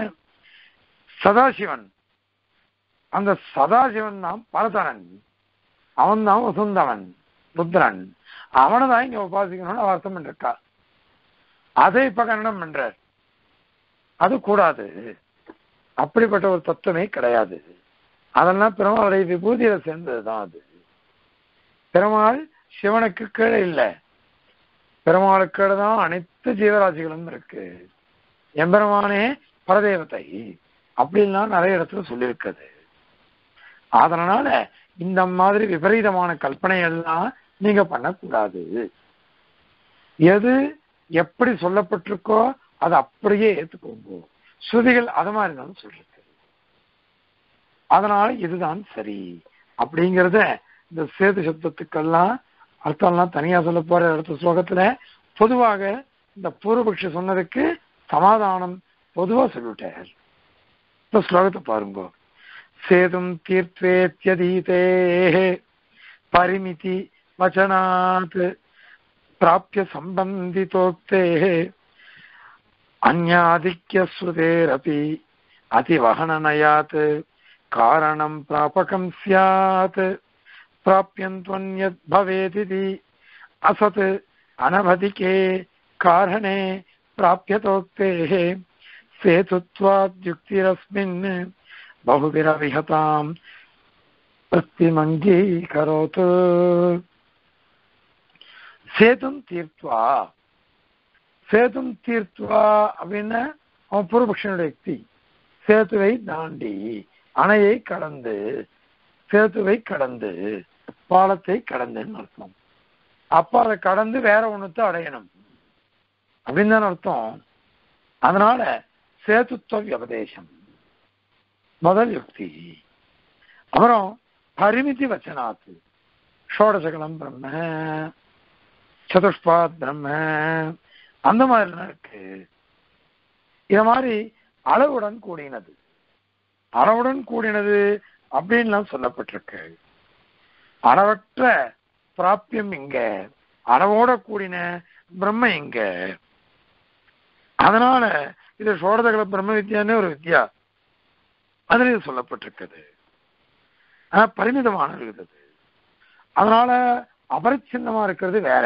சதாசிவன், அந்த சதாசிவன் தான் பரதரன், அவன் தான் வசுந்தவன் ருத்ரன், அவனை தான் இங்க உபாசிக்கணும்னு அவர் அர்த்தம் பண்ணிருக்கா. அதை இப்ப கண்டனம் பண்றார். அது கூடாது, அப்படிப்பட்ட ஒரு தத்துவமே கிடையாது. அதெல்லாம் பெருமாளுடைய விபூதியில சேர்ந்ததுதான். அது பெருமாள் சிவனுக்கு கீழே இல்லை, பெருமாளுக்கு கீழே தான் அனைத்து ஜீவராசிகளும் இருக்கு. எம்பெருமானே பரதேவத்தை அப்படின்லாம் நிறைய இடத்துல சொல்லியிருக்குது. அதனால இந்த மாதிரி விபரீதமான கல்பனை எல்லாம் நீங்க பண்ணக்கூடாது. எது எப்படி சொல்லப்பட்டிருக்கோ அதை அப்படியே ஏற்றுக்கோங்க. ஸ்ருதிகள் அது மாதிரி தான் சொல்லிருக்கு. அதனால இதுதான் சரி அப்படிங்கிறத இந்த சேது சப்தத்துக்கெல்லாம் அர்த்தம்லாம் தனியா சொல்ல போற அடுத்த ஸ்லோகத்துல பொதுவாக இந்த பூர்வபக்ஷி சொன்னதுக்கு சமாதானம் பொதுவா சொல்லிட்டார். இந்த ஸ்லோகத்தை பாருங்க. சேதும் தீர்த்வேத்யதீதே பரிமிதி வச்சனாத் பிராப்ய சம்பந்திதோக்தே அந்யாதிக்ய ஸ்ருதேரபி அதிவஹனநயாத் காரணம் பிராபகம் ஸ்யாத் பிராப்யந்த்வன்யத் பவேதிதி அசத் அனவதிகே காரணே பிராப்யதோக்தே சேதுத்வாத் யுக்திரஸ்மின் பகுவிரவிஹதாம் பிரத்திமங்கீகரோத். சேதும் தீர்த்வா, சேதும் தீர்த்வா அப்படின்னு அவன் பூர்வபக்ஷனுடைய யுக்தி. சேத்துவை தாண்டி, அணையை கடந்து, சேத்துவை கடந்து, பாலத்தை கடந்துன்னு அர்த்தம். அப்ப அதை கடந்து வேற ஒண்ணுத்தை அடையணும் அப்படின்னு தான் அர்த்தம். அதனால சேதுத்துவ வியபதேசம் முதல் யுக்தி. அப்புறம் பரிமிதி வச்சனாத்து ஷோடசகலம் பிரம்ம, சதுஷ்பாத் பிரம்ம, அந்த மாதிரிலாம் இருக்கு. இத மாதிரி அளவுடன் கூடினது, அளவுடன் கூடினது அப்படின்லாம் சொல்லப்பட்டிருக்கு. அளவற்ற பிராபியம் இங்க, அளவோட கூடின பிரம்ம இங்க. அதனால இது சோடதகல பிரம்ம வித்யான்னு ஒரு வித்யா, அதுல இது சொல்லப்பட்டிருக்குது. ஆனா பரிமிதமான இருக்குது. அதனால அபரிச்சின்னமா இருக்கிறது வேற.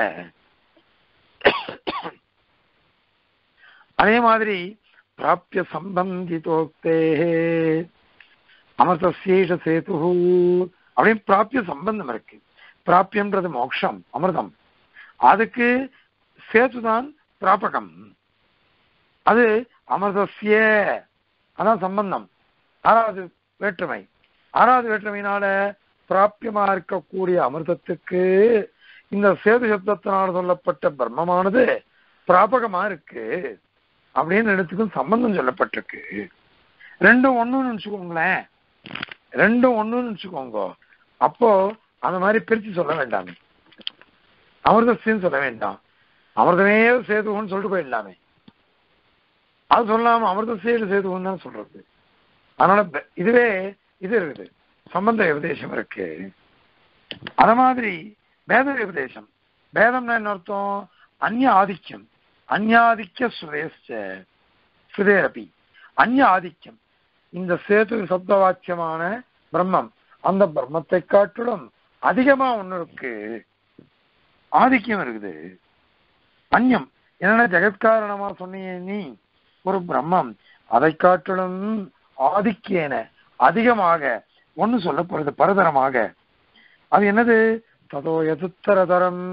அதே மாதிரி பிராபிய சம்பந்திதோக்தே அமிர்தசேஷ சேது அப்படின்னு பிராபிய சம்பந்தம் இருக்கு. பிராபியம்ன்றது மோட்சம், அமிர்தம். அதுக்கு சேத்துதான் பிராபகம். அது அமிர்தசிய, அதான் சம்பந்தம். ஆறாவது வேற்றுமை. ஆறாவது வேற்றுமையினால பிராபியமா இருக்கக்கூடிய அமிர்தத்துக்கு இந்த சேது சப்தத்தினால் சொல்லப்பட்ட பிரம்மமானது பிராபகமா இருக்கு அப்படின்னு இடத்துக்கும் சம்பந்தம் சொல்லப்பட்டிருக்கு. ரெண்டும் ஒண்ணுன்னு நினைச்சுக்கோங்களேன், ரெண்டும் ஒண்ணுன்னு நினைச்சுக்கோங்க. அப்போ அந்த மாதிரி பிரிச்சு சொல்ல வேண்டாமே, அமிர்தசின்னு சொல்ல வேண்டாம், அமிர்தமே சேதுன்னு சொல்லிட்டு போயிடலாமே. அது சொல்லாம அமிர்தசேடு சேதுன்னு தான் சொல்றது. அதனால இதுவே இது இருக்குது, சம்பந்த உபதேசம் இருக்கு. அத மாதிரி பேத உபதேசம். பேதம்னா என்ன அர்த்தம்? அந்நிய ஆதிக்கம், அந்யாதிக்க சுரேஷ்ட சுரேரபி, அந்நிய ஆதிக்கம். இந்த சேது சப்த வாக்கியமான பிரம்மம் அந்த பிரம்மத்தை காட்டிலும் அதிகமா ஒண்ணு இருக்கு, ஆதிக்கம் இருக்குது. அந்நியம் என்னன்னா ஜெகத்காரணமா சொன்னீங்க நீ, ஒரு பிரம்மம் அதை காட்டிலும் ஆதிக்கேன அதிகமாக ஒண்ணு சொல்லப்படுறது பரதரமாக. அது என்னது? ததோ எதுத்தரதரம்.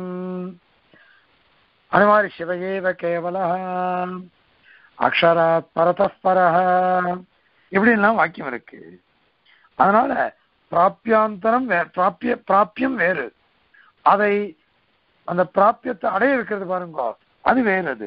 அது மாதிரி சிவகேவ கேவல அக்ஷராத் பரதப்பரஹ இப்படின்லாம் வாக்கியம் இருக்கு. அதனால பிராபியாந்தரம் வே பிராபிய பிராபியம் வேறு, அதை அந்த பிராபியத்தை அடைய இருக்கிறது பாருங்க, அது வேறது.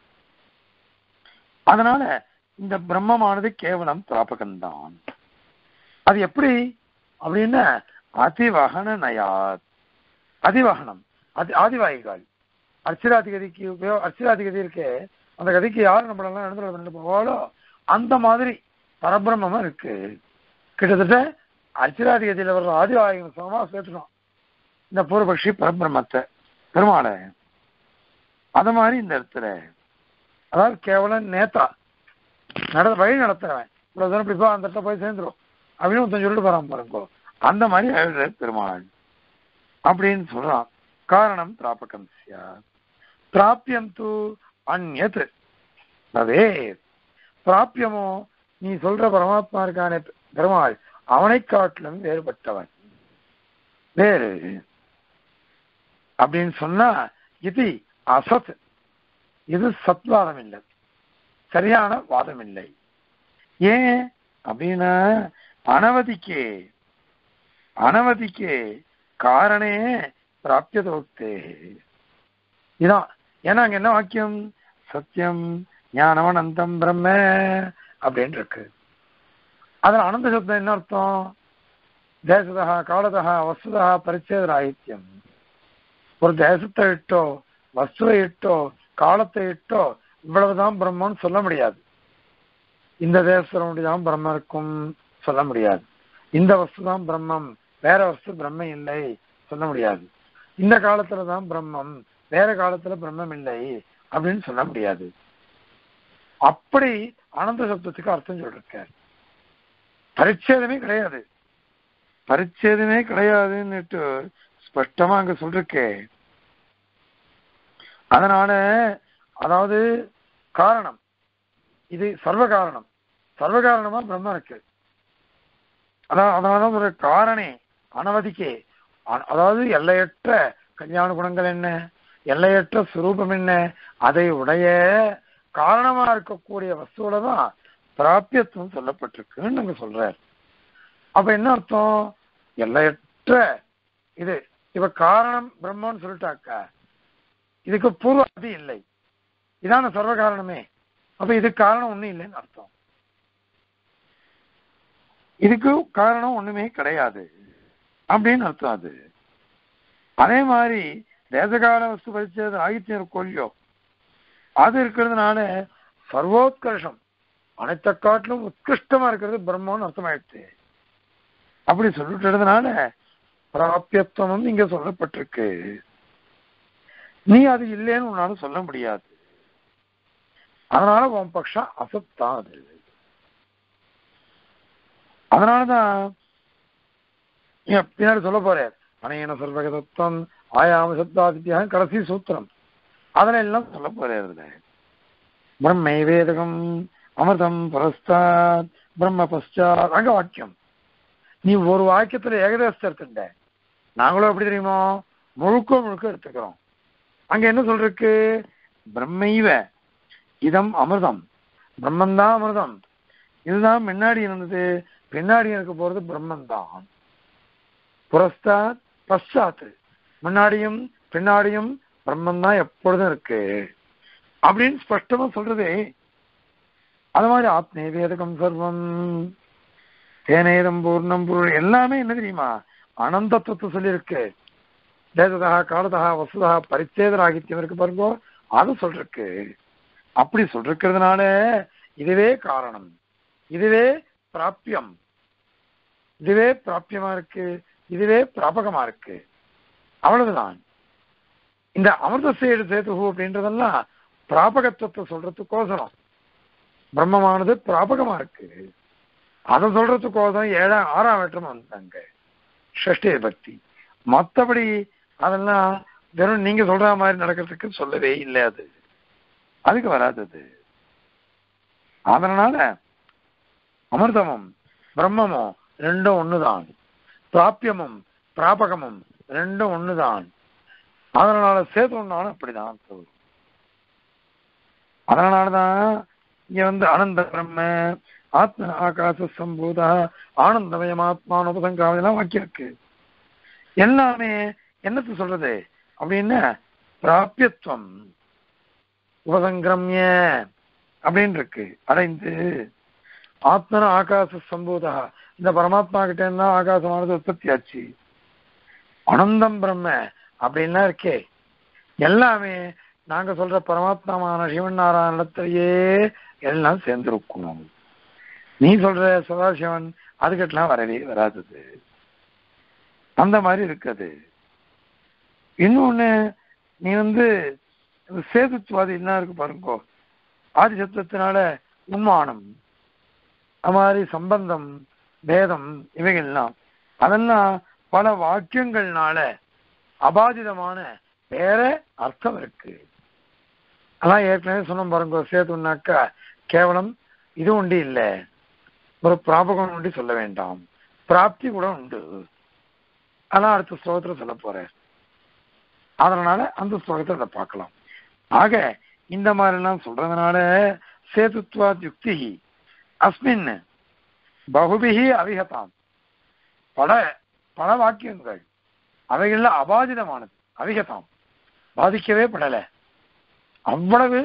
அதனால இந்த பிரம்மமானது கேவலம் பிராபகம்தான். அது எப்படி அப்படின்னா அதிவகன நயாத், அதிவகனம், அது ஆதிவாயிகள். அர்ச்சிராதிகதிக்கு உபயோக அர்ச்சிராதிகதி இருக்கே, அந்த கதிக்கு யாரும் நம்மளெல்லாம் நடந்து கொண்டு போவாளோ அந்த மாதிரி பரபிரம்மமா இருக்கு. கிட்டத்தட்ட அர்ச்சிராதிகதியில வர்ற ஆதிவாயிகள் சமமா சேர்த்துக்கணும் இந்த பூர்வபக்ஷி பரபிரம்மத்தை பெருமாளை. அது மாதிரி இந்த இடத்துல அதாவது கேவலம் நேத்தா நட வழி நடத்துறவன், இவ்வளவு தூரம் இப்படிப்பா அந்த இடத்துல போய் சேர்ந்துரும் அப்படின்னு ஒருத்தன் சொல்லிட்டு போறான் பாருங்கோ, அந்த மாதிரி அழுத பெருமாள் அப்படின்னு சொல்றான். காரணம் பிராபகம் பிராபியம் தூ அந்நத் அதே பிராபியமோ நீ சொல்ற பரமாத்மா இருக்கான பெருமாள் அவனை காட்டிலும் வேறுபட்டவன், வேறு அப்படின்னு சொன்னா இது அசத், இது சத்வாதம் இல்லை, சரியான வாதம் இல்லை. ஏன் அப்படின்னா அனவதிக்கே அனவதிக்கே காரணே பிராப்தியதோக்தே இதான். ஏன்னா அங்க என்ன வாக்கியம்? சத்தியம் ஞானவனந்தம் பிரம்ம அப்படின்னு இருக்கு. அதுல அனந்த சப்தம் என்ன அர்த்தம்? தேசதா காலதா வஸ்துதா பரிச்சேத ராகித்யம். ஒரு தேசத்தை இட்டோ வஸ்துவை இட்டோ காலத்தை இட்டோ இவ்வளவுதான் பிரம்மன்னு சொல்ல முடியாது. இந்த தேசத்தினுடையதான் பிரம்மம் இருக்கும் சொல்ல முடியாது. இந்த வஸ்து தான் பிரம்மம், வேற வஸ்து பிரம்மம் இல்லை சொல்ல முடியாது. இந்த காலத்துலதான் பிரம்மம், வேற காலத்துல பிரம்மம் இல்லை அப்படின்னு சொல்ல முடியாது. அப்படி அனந்த சப்தத்துக்கு அர்த்தம் சொல்லிருக்கார். பரிச்சேதமே கிடையாது, பரிச்சேதமே கிடையாதுன்னுட்டு ஸ்பஷ்டமா அங்க சொல்லிருக்கே. அதனால அதாவது காரணம் இது சர்வ காரணம், சர்வ காரணமா பிரம்மம் இருக்கு. அதான் அதனாலதான் ஒரு காரணே அனவதிக்கே, அதாவது எல்லையற்ற கல்யாண குணங்கள் என்ன, எல்லையற்ற சுரூபம் என்ன, அதை உடைய காரணமா இருக்கக்கூடிய வஸ்துவில தான் பிராபியத்துவம் சொல்லப்பட்டிருக்குன்னு நாங்க சொல்றார். அப்ப என்ன அர்த்தம்? எல்லையற்ற இது இப்ப காரணம் பிரம்மன்னு சொல்லிட்டாக்கா இதுக்கு பூர்வாதி இல்லை, இதான சர்வ காரணமே. அப்ப இதுக்கு காரணம் ஒண்ணும் இல்லைன்னு அர்த்தம். இதுக்கு காரணம் ஒண்ணுமே கிடையாது அப்படின்னு அர்த்தம். அது அதே மாதிரி தேசகால வஸ்து பரிச்சேத ஆகித்யம் கொல்லியோ அது இருக்கிறதுனால சர்வோத்கர்ஷம் அனைத்த காட்டிலும் உத்கிருஷ்டமா இருக்கிறது பிரம்மன்னு அர்த்தமாயிடுச்சு. அப்படி சொல்லிட்டதுனால பிராபியத்துவம் இங்க சொல்லப்பட்டிருக்கு. நீ அது இல்லைன்னு உன்னால சொல்ல முடியாது. அதனால உன் பட்சம் அசத்தான் அது. அதனாலதான் பின்னாடி சொல்ல போறேன், அனையன சர்வகதத்துவம் ஆயாம சப்தாதித்யாக கடைசி சூத்திரம் அதுல எல்லாம் சொல்ல போறேன். பிரம்மை வேதகம் அமிர்தம் புரஸ்தாத் பிரம்ம பశ్చాத் அங்க வாக்கியம். நீ ஒரு வாக்கியத்துல ஏகதேசத்தை எடுத்துட்ட, நாங்களும் எப்படி தெரியுமோ முழுக்க முழுக்க எடுத்துக்கிறோம். அங்க என்ன சொல்றக்கு, பிரம்மைவ இதம் அமிர்தம், பிரம்மந்தான் அமிர்தம், இதுதான் முன்னாடி இருந்தது, பின்னாடி இருக்க போறது பிரம்மந்தான். புரஸ்தாத் பశ్చాத், முன்னாடியும் பின்னாடியும் பிரம்மந்தான் எப்பொழுதும் இருக்கு அப்படின்னு ஸ்பஷ்டமா சொல்றதே. அது மாதிரி ஆத்மே வேதகம் சர்வம் தேனேதம் பூர்ணம் பொருள் எல்லாமே என்ன தெரியுமா, அனந்தத்துவத்தை சொல்லியிருக்கு. தேசதா காலதா வசுதா பரிச்சேதராகித்யம் இருக்கு பாருங்க, அது சொல்றக்கு. அப்படி சொல்றதுனால இதுவே காரணம், இதுவே பிராபியம், இதுவே பிராபியமா இருக்கு, இதுவே பிராபகமா இருக்கு. அவ்வளவுதான். இந்த அமிர்த சேடு சேது அப்படின்றதெல்லாம் பிராபகத்துவத்தை சொல்றதுக்கோசரம், பிரம்மமானது பிராபகமா இருக்கு அதை சொல்றதுக்கோசரம் ஏழாம் ஆறாம் வேற்றம் வந்தாங்க ஷஷ்டி பக்தி. மற்றபடி அதெல்லாம் வெறும் நீங்க சொல்ற மாதிரி நடக்கிறதுக்கு சொல்லவே இல்லை, அது அதுக்கு வராதது. அதனால அமிர்தமும் பிரம்மமும் ரெண்டும் ஒண்ணுதான், பிராபியமும் பிராபகமும் ரெண்டும் ஒண்ணுதான். அதனால சேது ஒன்னாலும் அப்படிதான் சொல்லும். அதனாலதான் இங்க வந்து ஆனந்த பிரம்ம ஆத்ம ஆகாச சம்பூத ஆனந்தமயம் ஆத்மான உபசங்காவதெல்லாம் வாக்கியம் இருக்கு. எல்லாமே என்னத்து சொல்றது அப்படின்னா பிராபியத்துவம் உபசங்கிரமிய அப்படின்னு இருக்கு. அடைந்து ஆத்மன ஆகாச சம்பூதா, இந்த பரமாத்மா கிட்ட இருந்தா ஆகாசமானது உற்பத்தி ஆச்சு. அனந்தம் பிரம்ம அப்படின்லாம் இருக்கே, எல்லாமே நாங்க சொல்ற பரமாத்மான சிவன் நாராயணத்திலேயே எல்லாம் சேர்ந்திருக்கணும். நீ சொல்ற சதாசிவன் அதுக்கெல்லாம் வரவே வராதது, அந்த மாதிரி இருக்குது. இன்னொன்னு நீ வந்து சேதுத்வாதி என்ன இருக்கு பாருங்கோ, ஆதிசத்துவத்தினால உண்மானம் அது மாதிரி சம்பந்தம் பேதம் இவைகள்லாம் அதெல்லாம் பல வாக்கியங்கள்னால அபாதிதமான வேற அர்த்தம் இருக்கு. அதான் ஏற்கனவே சொன்ன பாருங்க, சேதுன்னாக்கா கேவலம் இது உண்டு இல்லை, ஒரு பிராபகம் உண்டு சொல்ல வேண்டாம், பிராப்தி கூட உண்டு. அதான் அடுத்த ஸ்லோகத்துல சொல்ல போறேன். அதனால அந்த ஸ்லோகத்தை அதை பார்க்கலாம். ஆக இந்த மாதிரி எல்லாம் சொல்றதுனால சேதுத்வா யுக்தி அஸ்மின் பகுபிகி அவிகதாம், பல பல வாக்கியங்கள் அவைகள்ல அபாதிதமானது, அவிகதாம் பாதிக்கவே படல, அவ்வளவு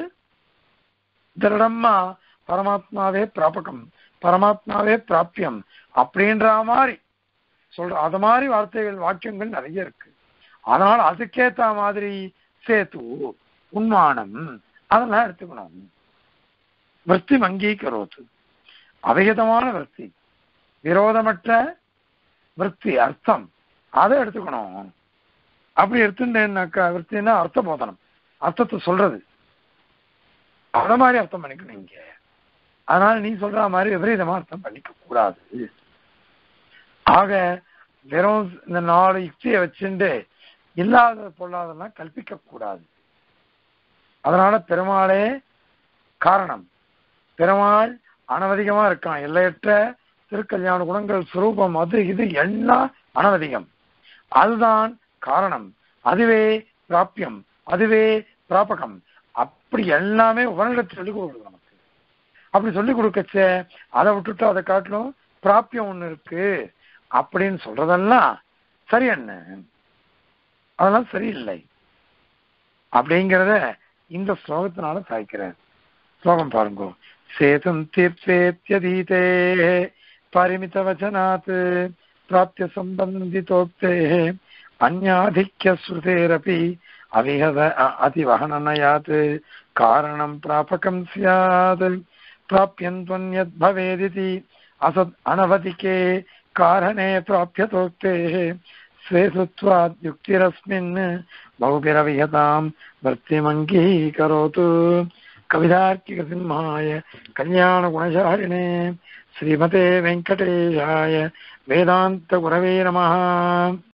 திருடமா பரமாத்மாவே பிராபகம் பரமாத்மாவே பிராபியம் அப்படின்ற மாதிரி சொல்ற அது மாதிரி வார்த்தைகள் வாக்கியங்கள் நிறைய இருக்கு. அதனால அதுக்கேத்த மாதிரி சேத்து உண்மானம் அதெல்லாம் எடுத்துக்கணும். விற்பி அங்கீகரோத்து, அவிகிதமான விற்பி, விரோதமற்ற விற்பி அர்த்தம் அதை எடுத்துக்கணும். அப்படி எடுத்துட்டேன்னாக்கா விற்பின்னா அர்த்த போதனம், அர்த்தத்தை சொல்றது, அத மாதிரி அர்த்தம் பண்ணிக்கணும் இங்க. அதனால நீ சொல்ற மாதிரி விபரீதமா அர்த்தம் பண்ணிக்க கூடாது. ஆக வெறும் இந்த நாலு யுக்தியை வச்சுட்டு இல்லாத பொல்லாதெல்லாம் கல்பிக்க கூடாது. அதனால பெருமாளே காரணம், பெருமாள் அனவதிகமா இருக்கான், எல்லையற்ற திருக்கல்யாண குணங்கள் சுரூபம் அது இது எல்லாம் அனவதிகம், அதுதான் காரணம், அதுவே பிராபியம், அதுவே பிராபகம். அப்படி எல்லாமே உபநிடத்தை சொல்லிக் கொடுக்குறது நமக்கு. அப்படி சொல்லிக் கொடுக்கச்ச அதை விட்டுட்டு அதை காட்டிலும் பிராபியம் ஒண்ணு இருக்கு அப்படின்னு சொல்றதெல்லாம் சரி என்ன, அதெல்லாம் சரியில்லை அப்படிங்கிறத இந்த ஸ்லோகத்தினால சாய்க்கிறார். ஸ்லோகம் பாருங்க. சேதும் தீர்த்தேத்யதீதே பரிமித வச்சனாத் பிராப்திய சம்பந்திதோக்தே அந்யாதிக்ய ஸ்ருதேரபி அவிஹத அதிவஹனனயாத் காரணம் பிராபகம் ஸ்யாத் प्राप्यन्त्वन्यद् भवेदिति असद् अनवधिके कारणे प्राप्यतोक्तेः स्वेषुत्वाद् युक्तिरस्मिन् बहुभिरविहतां वृत्तिमङ्गीकरोतु। कवितार्किकसिंहाय कल्याणगुणशालिने श्रीमते वेङ्कटेशाय वेदान्तगुरवे नमः।